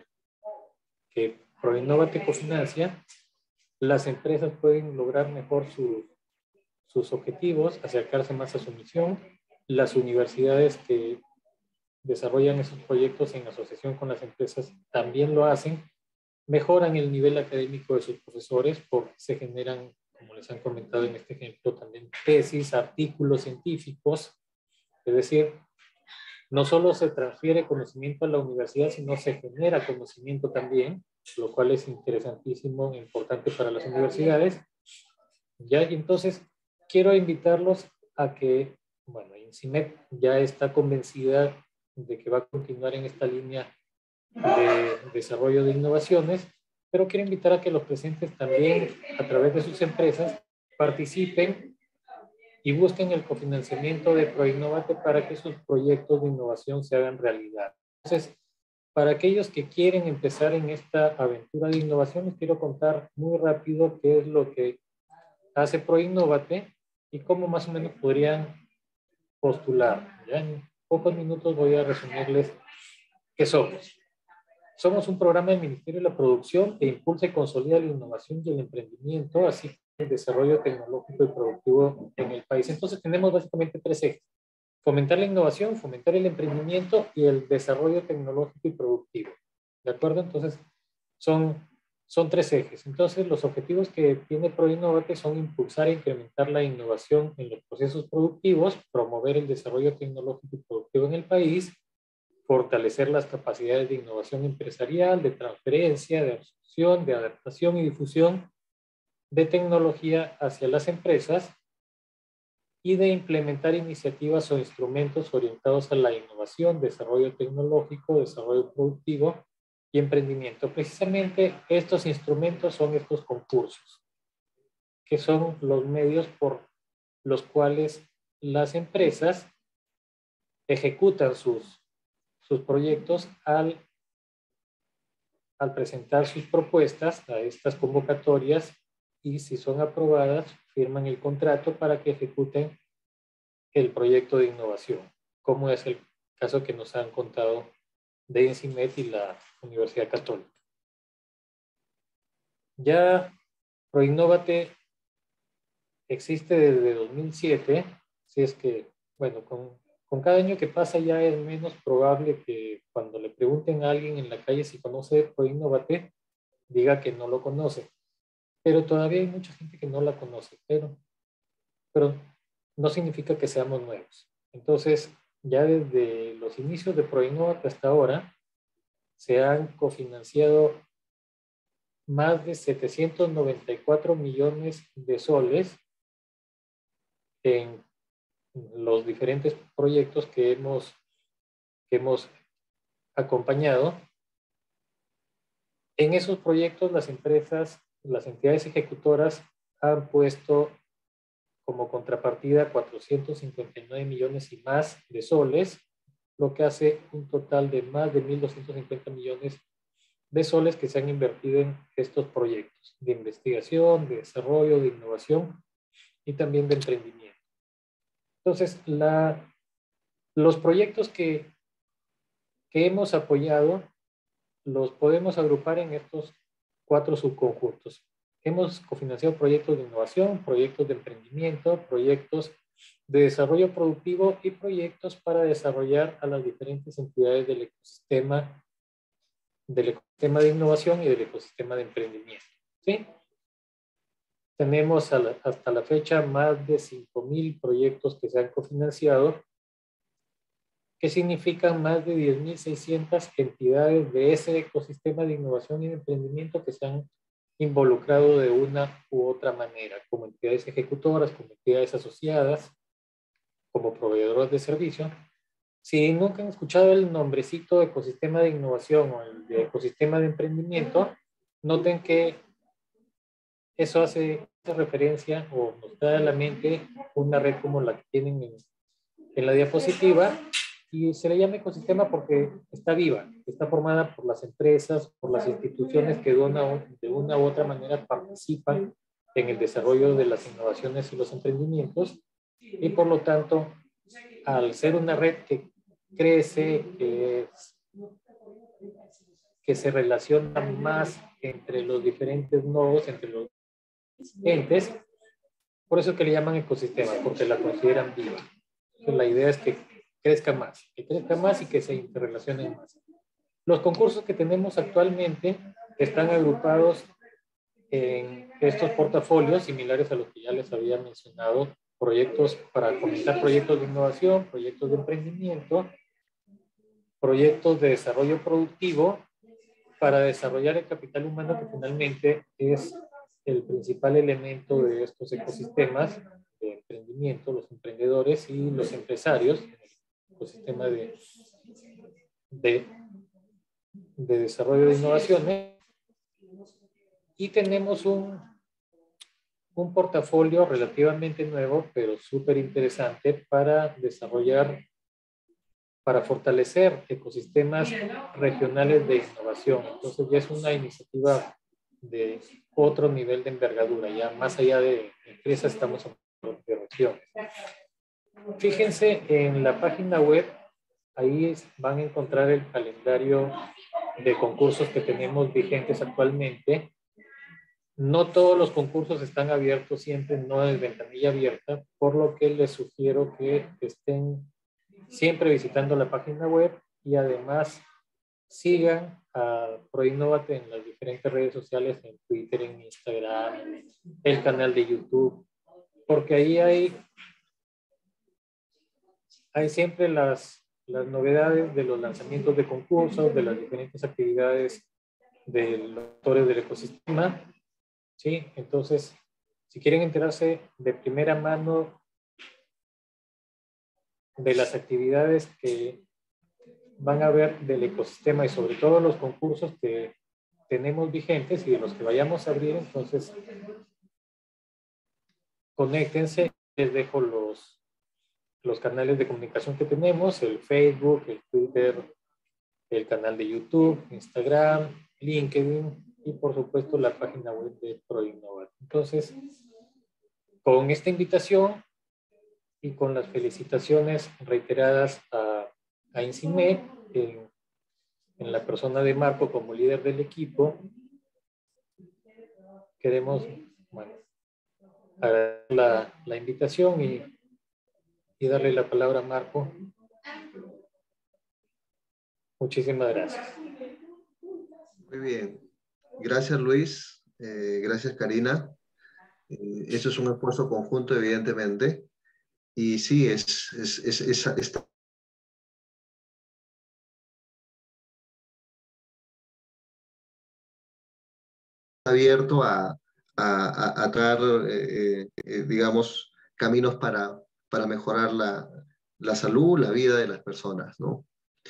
Proinnovate cofinancia, las empresas pueden lograr mejor sus objetivos, acercarse más a su misión. Las universidades que desarrollan esos proyectos en asociación con las empresas también lo hacen, mejoran el nivel académico de sus profesores porque se generan, como les han comentado en este ejemplo, también tesis, artículos científicos. Es decir, no solo se transfiere conocimiento a la universidad, sino se genera conocimiento también, lo cual es interesantísimo e importante para las universidades. ¿Ya? Y entonces, quiero invitarlos a que, bueno, INCIMED ya está convencida de que va a continuar en esta línea de desarrollo de innovaciones, pero quiero invitar a que los presentes también, a través de sus empresas, participen y busquen el cofinanciamiento de Proinnovate para que sus proyectos de innovación se hagan realidad. Entonces, para aquellos que quieren empezar en esta aventura de innovación, les quiero contar muy rápido qué es lo que hace Proinnovate y cómo más o menos podrían postular. Ya en pocos minutos voy a resumirles qué somos. Somos un programa del Ministerio de la Producción que impulsa y consolida la innovación y el emprendimiento, así como el desarrollo tecnológico y productivo en el país. Entonces tenemos básicamente tres ejes: fomentar la innovación, fomentar el emprendimiento y el desarrollo tecnológico y productivo. ¿De acuerdo? Entonces son tres ejes. Entonces los objetivos que tiene Proinnovate son impulsar e incrementar la innovación en los procesos productivos, promover el desarrollo tecnológico y productivo en el país, fortalecer las capacidades de innovación empresarial, de transferencia, de absorción, de adaptación y difusión de tecnología hacia las empresas y de implementar iniciativas o instrumentos orientados a la innovación, desarrollo tecnológico, desarrollo productivo y emprendimiento. Precisamente estos instrumentos son estos concursos, que son los medios por los cuales las empresas ejecutan sus proyectos al presentar sus propuestas a estas convocatorias y, si son aprobadas, firman el contrato para que ejecuten el proyecto de innovación, como es el caso que nos han contado de INCIMED y la Universidad Católica. Ya Proinnovate existe desde 2007, así es que, bueno, con cada año que pasa ya es menos probable que cuando le pregunten a alguien en la calle si conoce Proinnovate, diga que no lo conoce. Pero todavía hay mucha gente que no la conoce, pero no significa que seamos nuevos. Entonces, ya desde los inicios de Proinnovate hasta ahora, se han cofinanciado más de 794 millones de soles en los diferentes proyectos que hemos acompañado. En esos proyectos, las empresas, las entidades ejecutoras han puesto como contrapartida 459 millones y más de soles lo que hace un total de más de 1.250 millones de soles que se han invertido en estos proyectos de investigación, de desarrollo, de innovación y también de emprendimiento. Entonces, los proyectos que hemos apoyado los podemos agrupar en estos 4 subconjuntos. Hemos cofinanciado proyectos de innovación, proyectos de emprendimiento, proyectos de desarrollo productivo y proyectos para desarrollar a las diferentes entidades del ecosistema de innovación y del ecosistema de emprendimiento. ¿Sí? Tenemos hasta la fecha más de 5.000 proyectos que se han cofinanciado, que significan más de 10.600 entidades de ese ecosistema de innovación y de emprendimiento que se han involucrado de una u otra manera, como entidades ejecutoras, como entidades asociadas, como proveedores de servicio. Si nunca han escuchado el nombrecito de ecosistema de innovación o el de ecosistema de emprendimiento, noten que eso hace referencia o nos da a la mente una red como la que tienen en la diapositiva, y se le llama ecosistema porque está viva, está formada por las empresas, por las instituciones que de una u otra manera participan en el desarrollo de las innovaciones y los emprendimientos, y por lo tanto, al ser una red que crece, que se relaciona más entre los diferentes nodos, entre los entes, por eso que le llaman ecosistema, porque la consideran viva. Entonces, la idea es que crezca más y que se interrelacionen más. Los concursos que tenemos actualmente están agrupados en estos portafolios similares a los que ya les había mencionado: proyectos para comentar proyectos de innovación, proyectos de emprendimiento, proyectos de desarrollo productivo para desarrollar el capital humano, que finalmente es el principal elemento de estos ecosistemas de emprendimiento, los emprendedores y los empresarios, ecosistema de desarrollo de innovaciones. Y tenemos un portafolio relativamente nuevo, pero súper interesante para desarrollar, para fortalecer ecosistemas regionales de innovación. Entonces ya es una iniciativa de otro nivel de envergadura, ya más allá de empresas, estamos hablando de regiones. Fíjense en la página web, ahí van a encontrar el calendario de concursos que tenemos vigentes actualmente. No todos los concursos están abiertos siempre, no es ventanilla abierta, por lo que les sugiero que estén siempre visitando la página web y además sigan a ProInnovate en las diferentes redes sociales, en Twitter, en Instagram, el canal de YouTube, porque ahí hay siempre las novedades de los lanzamientos de concursos, de las diferentes actividades de los actores del ecosistema. ¿Sí? Entonces, si quieren enterarse de primera mano de las actividades que van a ver del ecosistema y sobre todo los concursos que tenemos vigentes y de los que vayamos a abrir, entonces conéctense. Les dejo los canales de comunicación que tenemos: el Facebook, el Twitter, el canal de YouTube, Instagram, LinkedIn y por supuesto la página web de ProInnovate. Entonces, con esta invitación y con las felicitaciones reiteradas a INCIMED, en la persona de Marco como líder del equipo, queremos agradecer la invitación y darle la palabra a Marco. Muchísimas gracias. Muy bien. Gracias, Luis. Gracias, Karina. Eso es un esfuerzo conjunto, evidentemente. Y sí, está abierto a dar, digamos, caminos para mejorar la salud, la vida de las personas, ¿no?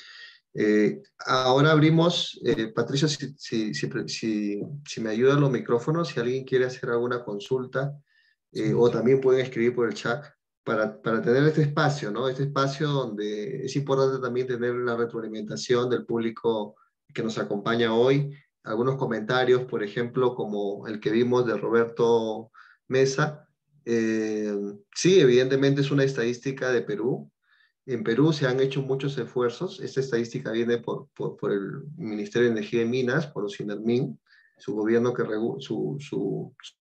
Ahora abrimos, Patricio, si me ayudan los micrófonos, si alguien quiere hacer alguna consulta, o también pueden escribir por el chat, para tener este espacio, ¿no? Este espacio donde es importante también tener la retroalimentación del público que nos acompaña hoy. Algunos comentarios, por ejemplo, como el que vimos de Roberto Mesa. Sí, evidentemente es una estadística de Perú. En Perú se han hecho muchos esfuerzos. Esta estadística viene por el Ministerio de Energía y Minas, por los SINARMIN, su gobierno que su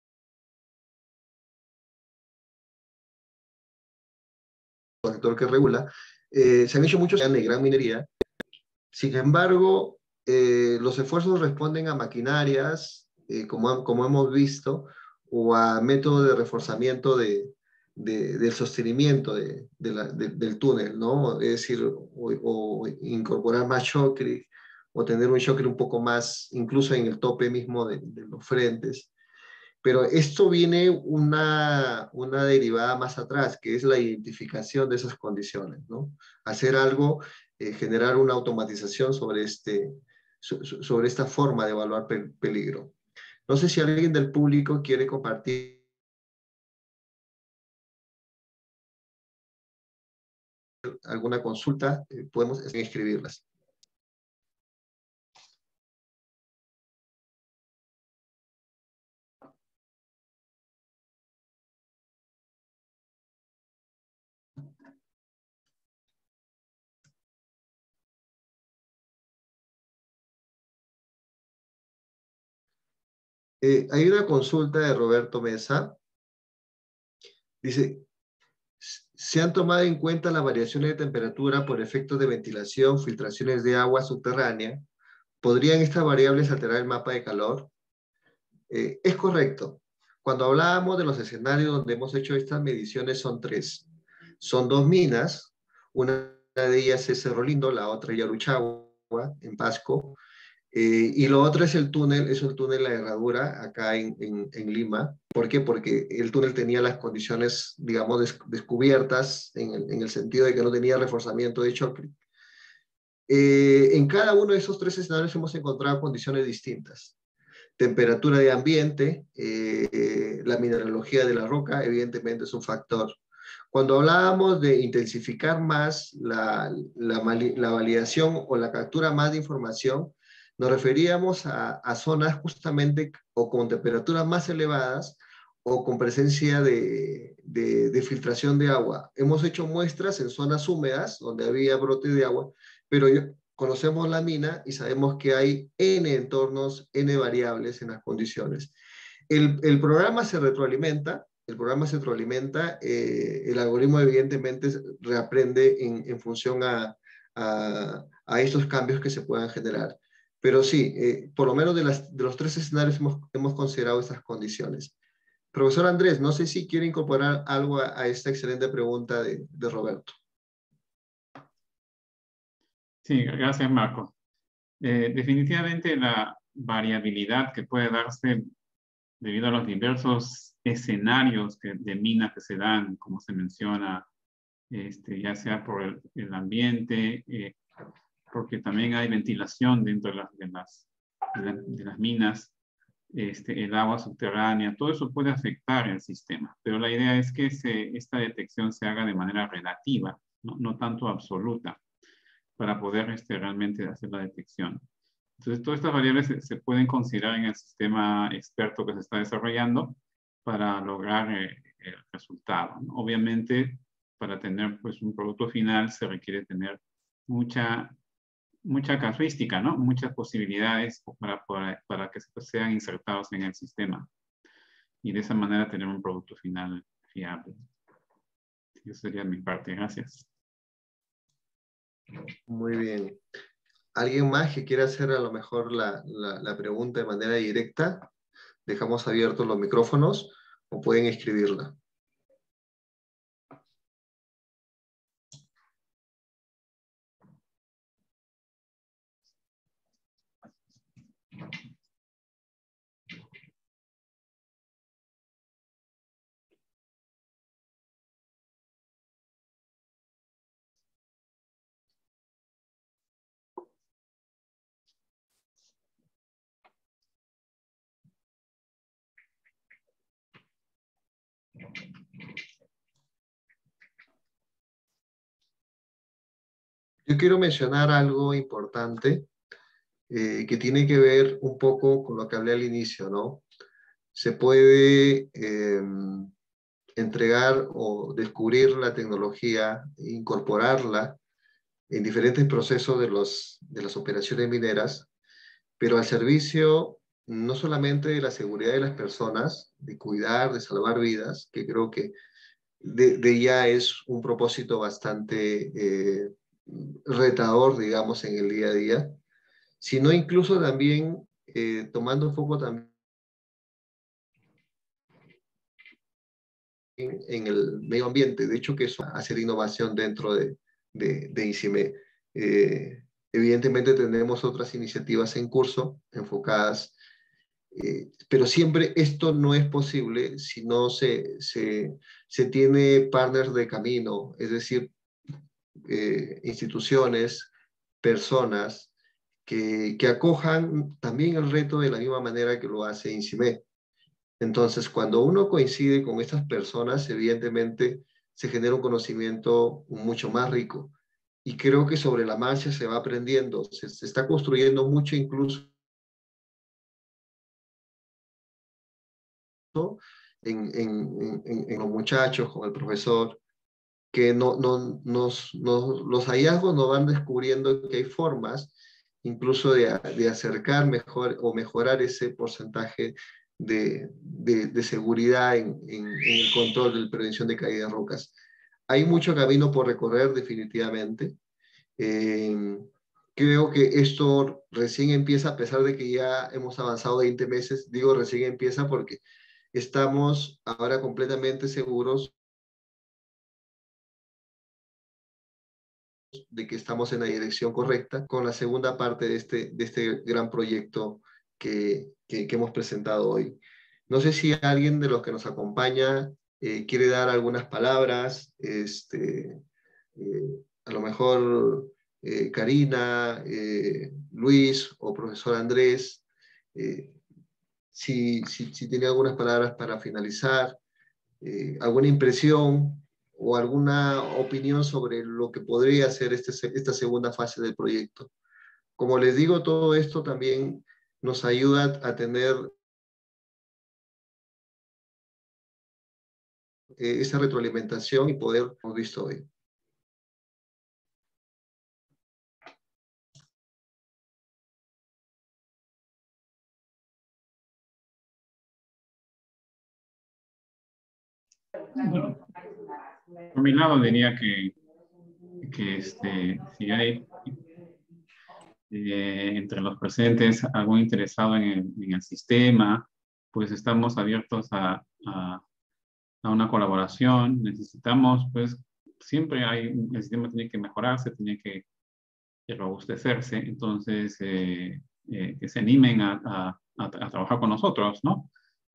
sector que regula. Se han hecho muchos en gran minería. Sin embargo, los esfuerzos responden a maquinarias, como hemos visto, o a métodos de reforzamiento del sostenimiento del túnel, ¿no? Es decir, o incorporar más shockrete, o tener un shockrete un poco más, incluso en el tope mismo de los frentes. Pero esto viene una derivada más atrás, que es la identificación de esas condiciones, ¿no? Hacer algo, generar una automatización sobre esta forma de evaluar peligro. No sé si alguien del público quiere compartir alguna consulta, podemos escribirlas. Hay una consulta de Roberto Mesa. Dice, ¿se han tomado en cuenta las variaciones de temperatura por efectos de ventilación, filtraciones de agua subterránea? ¿Podrían estas variables alterar el mapa de calor? Es correcto. Cuando hablábamos de los escenarios donde hemos hecho estas mediciones son tres. Son dos minas, una de ellas es Cerro Lindo, la otra Yaruchagua, en Pasco, y lo otro es el túnel, la herradura, acá en Lima. ¿Por qué? Porque el túnel tenía las condiciones, digamos, descubiertas en el sentido de que no tenía reforzamiento de choque. En cada uno de esos tres escenarios hemos encontrado condiciones distintas. Temperatura de ambiente, la mineralogía de la roca, evidentemente es un factor. Cuando hablábamos de intensificar más la validación o la captura más de información, nos referíamos a zonas justamente o con temperaturas más elevadas o con presencia de filtración de agua. Hemos hecho muestras en zonas húmedas donde había brote de agua, pero conocemos la mina y sabemos que hay N entornos, N variables en las condiciones. El programa se retroalimenta, el algoritmo evidentemente reaprende en función a estos cambios que se puedan generar. Pero sí, por lo menos de los tres escenarios hemos considerado estas condiciones. Profesor Andrés, no sé si quiere incorporar algo a esta excelente pregunta de Roberto. Sí, gracias, Marco. Definitivamente la variabilidad que puede darse debido a los diversos escenarios de minas que se dan, como se menciona, ya sea por el ambiente, porque también hay ventilación dentro de las minas, el agua subterránea, todo eso puede afectar el sistema, pero la idea es que esta detección se haga de manera relativa, no tanto absoluta, para poder realmente hacer la detección. Entonces, todas estas variables se pueden considerar en el sistema experto que se está desarrollando para lograr el resultado, ¿no? Obviamente, para tener pues, un producto final se requiere tener mucha casuística, ¿no? Muchas posibilidades para que sean insertados en el sistema. Y de esa manera tener un producto final fiable. Eso sería mi parte. Gracias. Muy bien. ¿Alguien más que quiera hacer a lo mejor la pregunta de manera directa? Dejamos abiertos los micrófonos o pueden escribirla. Yo quiero mencionar algo importante que tiene que ver un poco con lo que hablé al inicio, ¿no? Se puede entregar o descubrir la tecnología, incorporarla en diferentes procesos de las operaciones mineras, pero al servicio no solamente de la seguridad de las personas, de cuidar, de salvar vidas, que creo que de ya es un propósito bastante retador, digamos, en el día a día, sino incluso también tomando foco también en el medio ambiente. De hecho, que eso hacer innovación dentro de ICIME. Evidentemente tenemos otras iniciativas en curso enfocadas, pero siempre esto no es posible si no se tiene partners de camino, es decir, instituciones, personas que acojan también el reto de la misma manera que lo hace INCIME. Entonces, cuando uno coincide con estas personas, evidentemente se genera un conocimiento mucho más rico. Y creo que sobre la marcha se va aprendiendo, se está construyendo mucho incluso en los muchachos, con el profesor, que los hallazgos nos van descubriendo que hay formas incluso de acercar mejor o mejorar ese porcentaje de seguridad en el control de la prevención de caídas de rocas. Hay mucho camino por recorrer definitivamente. Eh, Creo que esto recién empieza, a pesar de que ya hemos avanzado 20 meses, digo recién empieza porque estamos ahora completamente seguros de que estamos en la dirección correcta con la segunda parte de este gran proyecto que hemos presentado hoy. No sé si alguien de los que nos acompaña quiere dar algunas palabras, a lo mejor Karina, Luis o profesor Andrés, si tiene algunas palabras para finalizar, alguna impresión o alguna opinión sobre lo que podría ser esta segunda fase del proyecto. Como les digo, todo esto también nos ayuda a tener esa retroalimentación y poder, hemos visto hoy. Por mi lado diría que si hay entre los presentes algún interesado en el sistema, pues estamos abiertos a una colaboración. Necesitamos, pues, siempre el sistema tiene que mejorarse, tiene que robustecerse, entonces que se animen a trabajar con nosotros, ¿no?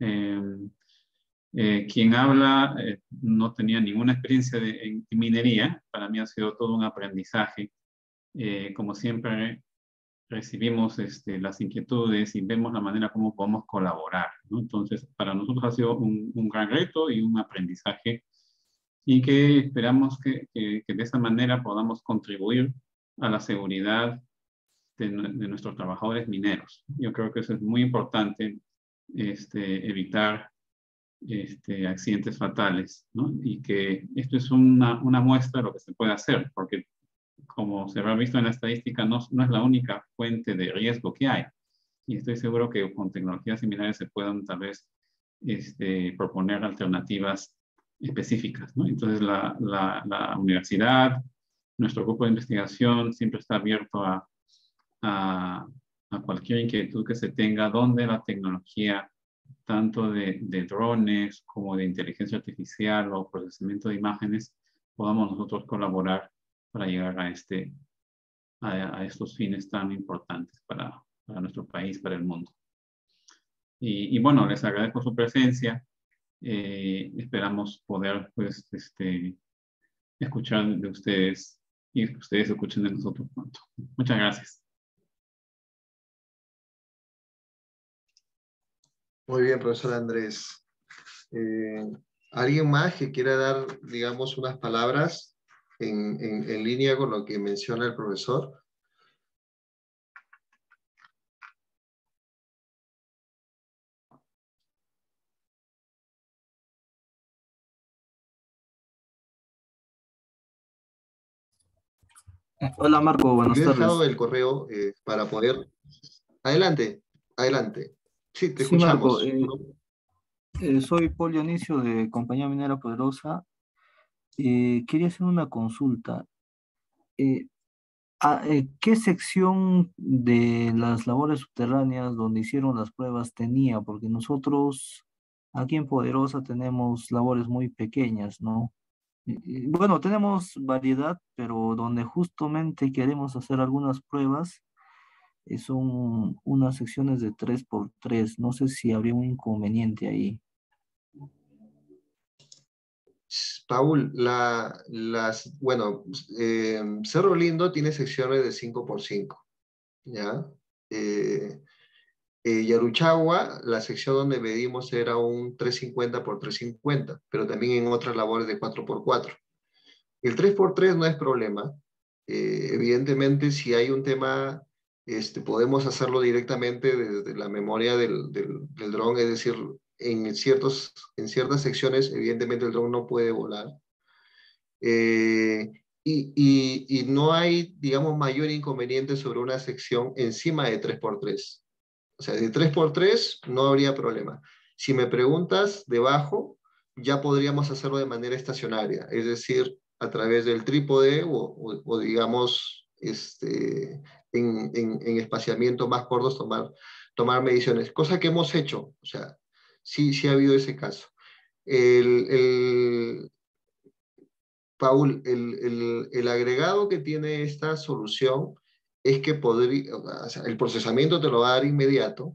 Quien habla no tenía ninguna experiencia en minería, para mí ha sido todo un aprendizaje. Como siempre, recibimos las inquietudes y vemos la manera como podemos colaborar, ¿no? Entonces, para nosotros ha sido un gran reto y un aprendizaje y que esperamos que de esa manera podamos contribuir a la seguridad de nuestros trabajadores mineros. Yo creo que eso es muy importante, evitar accidentes fatales, ¿no? Y que esto es una muestra de lo que se puede hacer, porque como se habrá visto en la estadística, no es la única fuente de riesgo que hay. Y estoy seguro que con tecnologías similares se puedan tal vez proponer alternativas específicas, ¿no? Entonces la universidad, nuestro grupo de investigación siempre está abierto a cualquier inquietud que se tenga donde la tecnología, tanto de drones como de inteligencia artificial o procesamiento de imágenes, podamos nosotros colaborar para llegar a estos fines tan importantes para nuestro país, para el mundo. Y bueno, les agradezco su presencia. Esperamos poder, pues, escuchar de ustedes y que ustedes escuchen de nosotros pronto. Muchas gracias. Muy bien, profesor Andrés. ¿Alguien más que quiera dar, digamos, unas palabras en línea con lo que menciona el profesor. Hola Marco, buenas Le he dejado tardes. el correo para poder... Adelante, adelante. Sí, te Sí, Marco, escuchamos. soy Paul Dionisio de Compañía Minera Poderosa. Quería hacer una consulta. Eh, ¿Qué sección de las labores subterráneas donde hicieron las pruebas tenía? Porque nosotros aquí en Poderosa tenemos labores muy pequeñas, ¿no? Bueno, tenemos variedad, pero donde justamente queremos hacer algunas pruebas son unas secciones de 3x3. No sé si habría un inconveniente ahí. Paul, bueno, Cerro Lindo tiene secciones de 5x5, ¿ya? Yaruchagua, la sección donde medimos era un 350x350, pero también en otras labores de 4x4. El 3x3 no es problema. Evidentemente, si hay un tema, podemos hacerlo directamente desde la memoria del dron, es decir, en ciertas secciones, evidentemente el dron no puede volar. Y no hay, digamos, mayor inconveniente sobre una sección encima de 3x3. O sea, de 3x3 no habría problema. Si me preguntas debajo, ya podríamos hacerlo de manera estacionaria, es decir, a través del trípode o digamos, en espaciamiento más cortos tomar mediciones, cosa que hemos hecho. O sea, sí ha habido ese caso. Paul, el agregado que tiene esta solución es que o sea, el procesamiento te lo va a dar inmediato,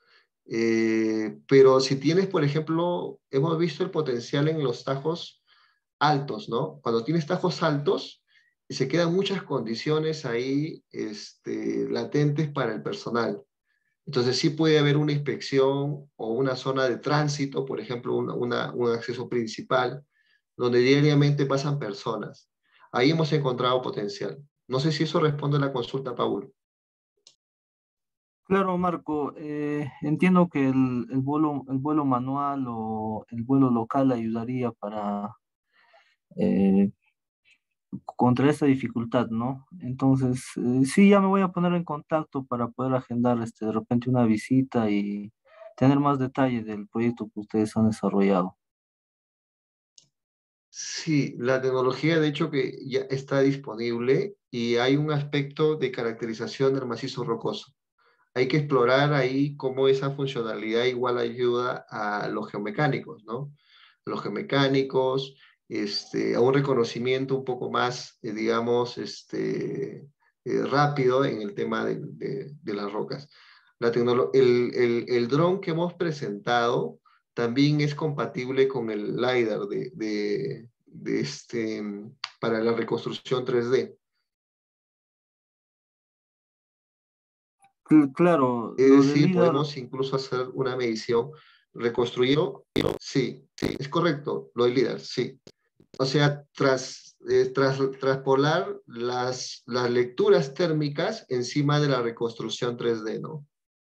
pero si tienes, por ejemplo, hemos visto el potencial en los tajos altos, ¿no? Cuando tienes tajos altos, se quedan muchas condiciones ahí latentes para el personal. Entonces sí puede haber una inspección o una zona de tránsito, por ejemplo, un acceso principal, donde diariamente pasan personas. Ahí hemos encontrado potencial. No sé si eso responde a la consulta, Paul. Claro, Marco, entiendo que el vuelo manual o el vuelo local ayudaría para eh, contra esta dificultad, ¿no? Entonces, sí, ya me voy a poner en contacto para poder agendar de repente una visita y tener más detalles del proyecto que ustedes han desarrollado. Sí, la tecnología de hecho que ya está disponible y hay un aspecto de caracterización del macizo rocoso. Hay que explorar ahí cómo esa funcionalidad igual ayuda a los geomecánicos, ¿no? A los geomecánicos, a un reconocimiento un poco más, digamos, rápido en el tema de las rocas. El dron que hemos presentado también es compatible con el LiDAR para la reconstrucción 3D. Claro, Es lo del decir, líder, podemos incluso hacer una medición reconstruyendo. Sí, sí, es correcto, lo del LiDAR, sí. O sea, traspolar las lecturas térmicas encima de la reconstrucción 3D, ¿no?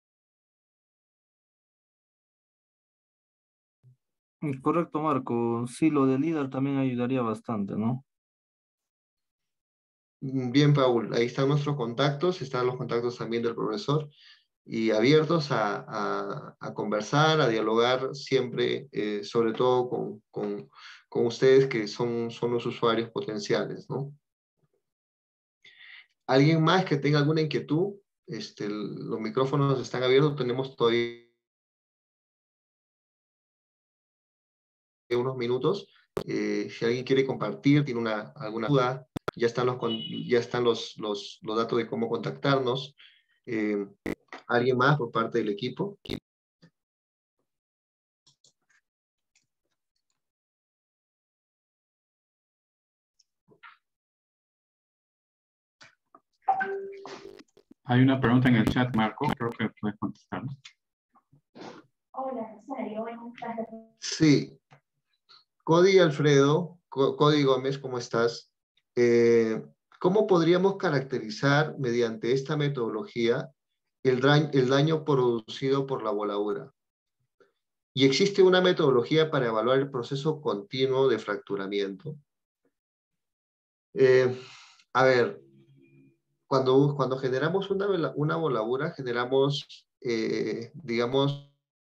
correcto, Marco, sí, lo del líder también ayudaría bastante, ¿no? Bien, Paul, ahí están nuestros contactos, están los contactos también del profesor y abiertos a conversar, a dialogar siempre, sobre todo con ustedes que son los usuarios potenciales, ¿no? ¿Alguien más que tenga alguna inquietud? Los micrófonos están abiertos, tenemos todavía unos minutos. Si alguien quiere compartir, tiene alguna duda, ya están los datos de cómo contactarnos. ¿Alguien más por parte del equipo? Hay una pregunta en el chat, Marco, creo que puedes contestar. Hola, Rosario, buenas tardes. Sí. Cody Alfredo, Cody Gómez, ¿cómo estás? Eh, ¿Cómo podríamos caracterizar mediante esta metodología el daño producido por la voladura? Y existe una metodología para evaluar el proceso continuo de fracturamiento. A ver, cuando generamos una voladura, generamos, digamos,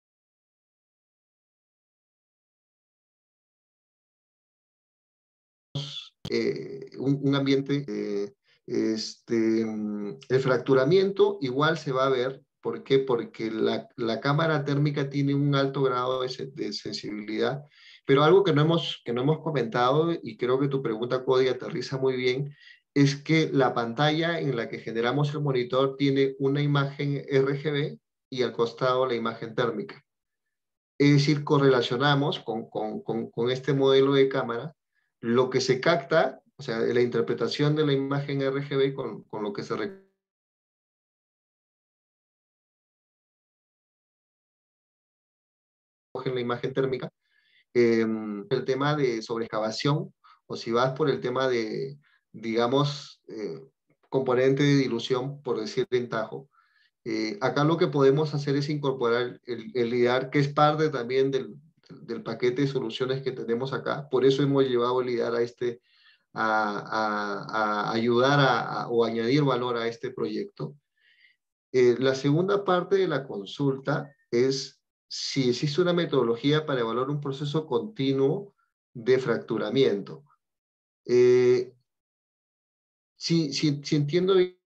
un ambiente, el fracturamiento igual se va a ver. ¿Por qué? Porque la cámara térmica tiene un alto grado de sensibilidad, pero algo que no hemos comentado, y creo que tu pregunta, Cody, aterriza muy bien, es que la pantalla en la que generamos el monitor tiene una imagen RGB y al costado la imagen térmica. Es decir, correlacionamos con este modelo de cámara lo que se capta, o sea, la interpretación de la imagen RGB con lo que se recoge en la imagen térmica. El tema de sobreexcavación, o si vas por el tema de, digamos, componente de dilución, por decir en tajo. Acá lo que podemos hacer es incorporar el LIDAR, que es parte también del paquete de soluciones que tenemos acá. Por eso hemos llevado el LIDAR a ayudar o añadir valor a este proyecto. La segunda parte de la consulta es si existe una metodología para evaluar un proceso continuo de fracturamiento. Si entiendo bien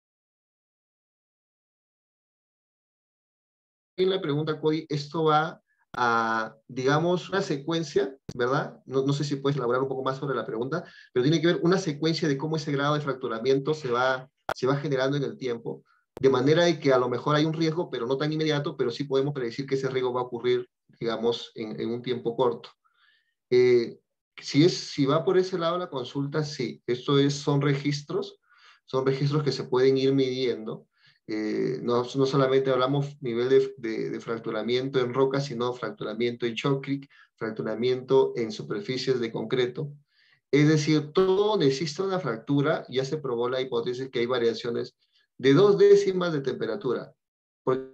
la pregunta, Cody, esto va a, digamos, una secuencia, ¿verdad? No sé si puedes elaborar un poco más sobre la pregunta, pero tiene que ver una secuencia de cómo ese grado de fracturamiento se va generando en el tiempo, de manera de que a lo mejor hay un riesgo, pero no tan inmediato, pero sí podemos predecir que ese riesgo va a ocurrir, digamos, en un tiempo corto. Eh, si va por ese lado la consulta, sí. Son registros que se pueden ir midiendo. No solamente hablamos nivel de fracturamiento en roca, sino fracturamiento en shotcrete, fracturamiento en superficies de concreto. Es decir, todo donde existe una fractura, ya se probó la hipótesis que hay variaciones de 2 décimas de temperatura. Porque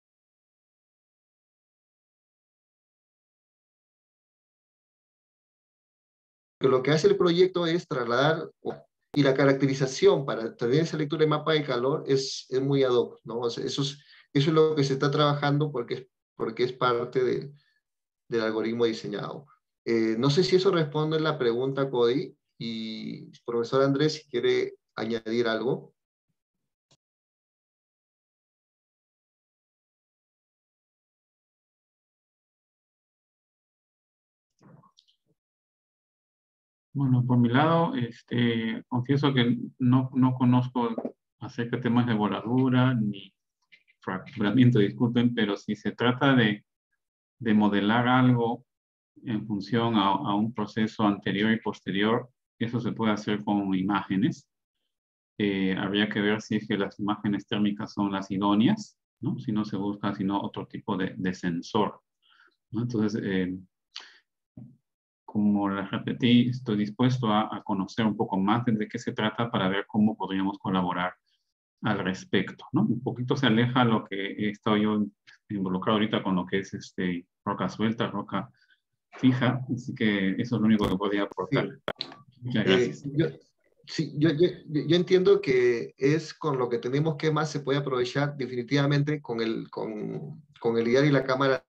lo que hace el proyecto es trasladar, y la caracterización para tener esa lectura de mapa de calor es muy ad hoc, ¿no? O sea, eso es lo que se está trabajando porque es parte del algoritmo diseñado. No sé si eso responde a la pregunta, Cody, y profesor Andrés, si quiere añadir algo. Bueno, por mi lado, confieso que no conozco acerca de temas de voladura ni fracturamiento, disculpen, pero si se trata de modelar algo en función a un proceso anterior y posterior, eso se puede hacer con imágenes. Habría que ver si es que las imágenes térmicas son las idóneas, ¿no? Si no se busca, sino otro tipo de sensor, ¿no? Entonces, como les repetí, estoy dispuesto a conocer un poco más de qué se trata para ver cómo podríamos colaborar al respecto, ¿no? Un poquito se aleja lo que he estado yo involucrado ahorita con lo que es roca suelta, roca fija, así que eso es lo único que podría aportar. Sí. Muchas gracias. Yo entiendo que es con lo que tenemos que más se puede aprovechar definitivamente con el LIDAR y la cámara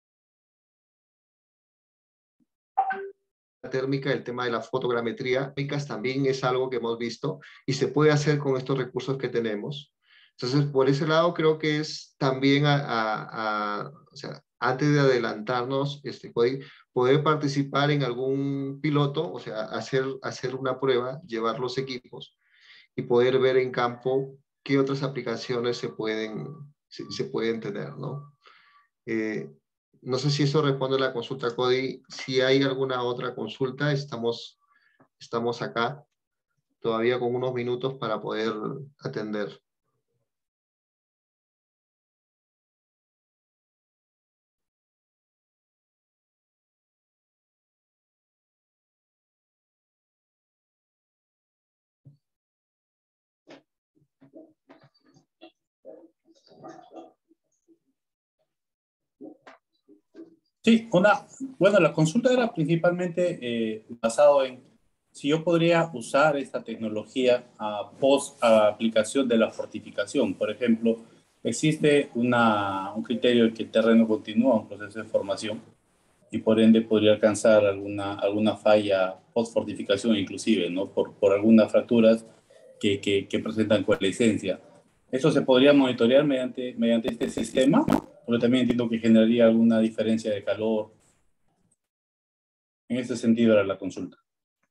térmica, el tema de la fotogrametría también es algo que hemos visto y se puede hacer con estos recursos que tenemos. Entonces, por ese lado creo que es también, o sea, antes de adelantarnos, poder participar en algún piloto, o sea, hacer una prueba, llevar los equipos y poder ver en campo qué otras aplicaciones se pueden tener, ¿no? No sé si eso responde a la consulta, Cody. Si hay alguna otra consulta, estamos acá todavía con unos minutos para poder atender. Sí, bueno, la consulta era principalmente basado en si yo podría usar esta tecnología a aplicación de la fortificación. Por ejemplo, existe un criterio en que el terreno continúa un proceso de formación y por ende podría alcanzar alguna falla post-fortificación inclusive, ¿no? Por algunas fracturas que presentan coalescencia. ¿Eso se podría monitorear mediante este sistema? Porque también entiendo que generaría alguna diferencia de calor. En ese sentido era la consulta.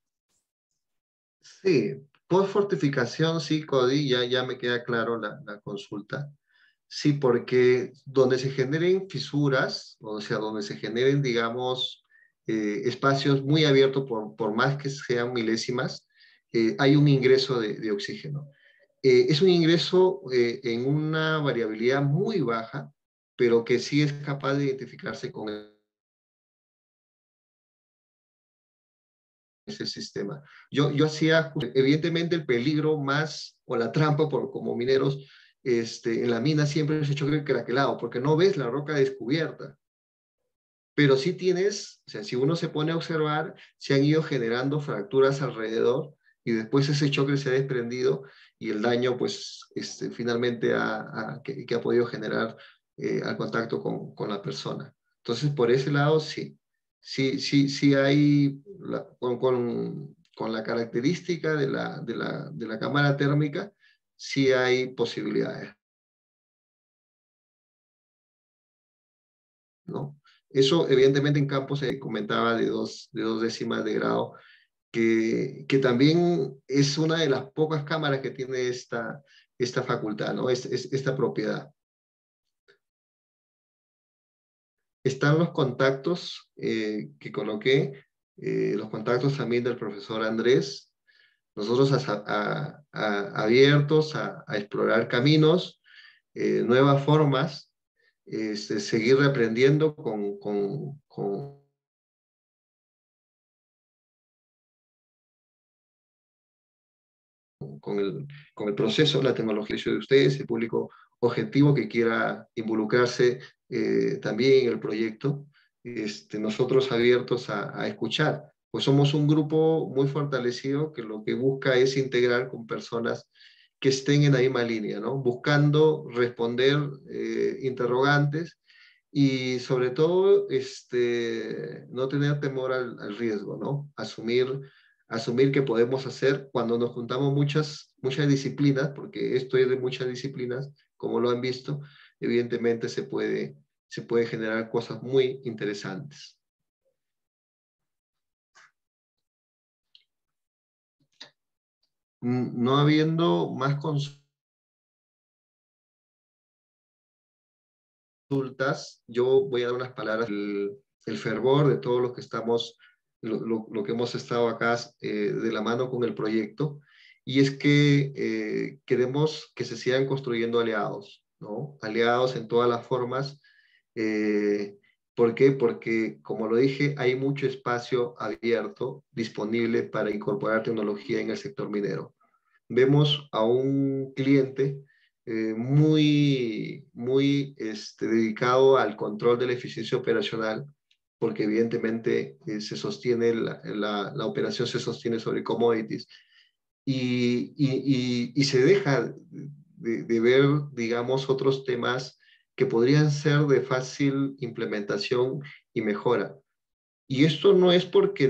Sí, post fortificación, sí, Cody, ya me queda claro la consulta. Sí, porque donde se generen fisuras, o sea, donde se generen, digamos, espacios muy abiertos, por más que sean milésimas, hay un ingreso de oxígeno. Es un ingreso en una variabilidad muy baja, pero que sí es capaz de identificarse con ese sistema. Yo hacía, evidentemente, el peligro más, o la trampa, como mineros, en la mina siempre es el choque craquelado, porque no ves la roca descubierta. Pero sí tienes, o sea, si uno se pone a observar, se han ido generando fracturas alrededor y después ese choque se ha desprendido y el daño, pues, finalmente que ha podido generar al contacto con la persona. Entonces, por ese lado, sí. Sí hay, con la característica de la cámara térmica, sí hay posibilidades, ¿no? Eso, evidentemente, en campo se comentaba de dos décimas de grado, que también es una de las pocas cámaras que tiene esta facultad, ¿no? Esta propiedad. Están los contactos que coloqué, los contactos también del profesor Andrés. Nosotros abiertos a explorar caminos, nuevas formas, seguir aprendiendo con el proceso, la tecnología de ustedes, el público objetivo que quiera involucrarse también en el proyecto. Nosotros abiertos a escuchar, pues somos un grupo muy fortalecido que lo que busca es integrar con personas que estén en la misma línea, ¿no? Buscando responder interrogantes y sobre todo no tener temor al riesgo, ¿no? Asumir que podemos hacer cuando nos juntamos muchas disciplinas, porque esto es de muchas disciplinas, como lo han visto, evidentemente se puede generar cosas muy interesantes. No habiendo más consultas, yo voy a dar unas palabras, el fervor de todos los que estamos, lo que hemos estado acá de la mano con el proyecto, y es que queremos que se sigan construyendo aliados, ¿no? Aliados en todas las formas. ¿Por qué? Porque, como lo dije, hay mucho espacio abierto disponible para incorporar tecnología en el sector minero. Vemos a un cliente muy dedicado al control de la eficiencia operacional, porque evidentemente se sostiene, la operación se sostiene sobre commodities, y se deja de ver, digamos, otros temas que podrían ser de fácil implementación y mejora. Y esto no es porque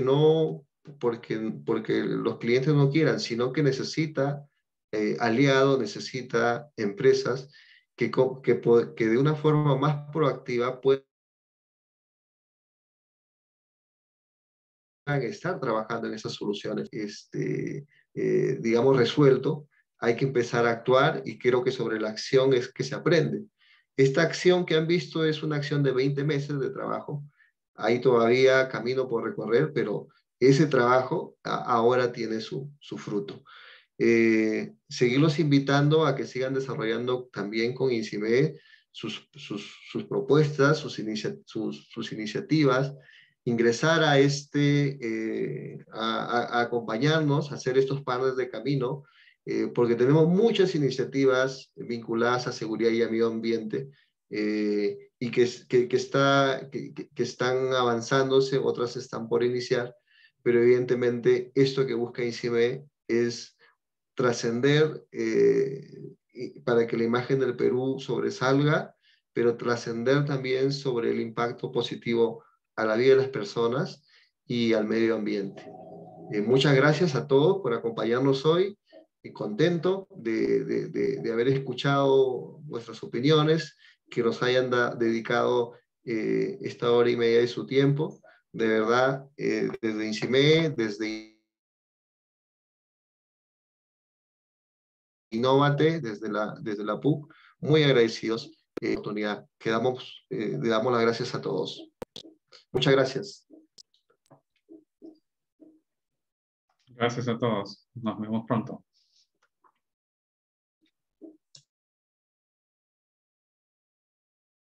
los clientes no quieran, sino que necesita aliados, necesita empresas que de una forma más proactiva puedan estar trabajando en esas soluciones. Digamos, resuelto, hay que empezar a actuar y creo que sobre la acción es que se aprende. Esta acción que han visto es una acción de 20 meses de trabajo. Hay todavía camino por recorrer, pero ese trabajo ahora tiene su fruto. Seguirlos invitando a que sigan desarrollando también con INCIBE sus propuestas, sus iniciativas, ingresar a acompañarnos, a hacer estos panes de camino, porque tenemos muchas iniciativas vinculadas a seguridad y a medio ambiente, y que están avanzándose, otras están por iniciar, pero evidentemente esto que busca INCIBE es trascender para que la imagen del Perú sobresalga, pero trascender también sobre el impacto positivo a la vida de las personas y al medio ambiente. Muchas gracias a todos por acompañarnos hoy, y contento de haber escuchado vuestras opiniones, que nos hayan dedicado esta hora y media de su tiempo. De verdad, desde INCIME, desde Innovate, desde la PUC, muy agradecidos por la oportunidad. Le damos las gracias a todos. Muchas gracias. Gracias a todos. Nos vemos pronto.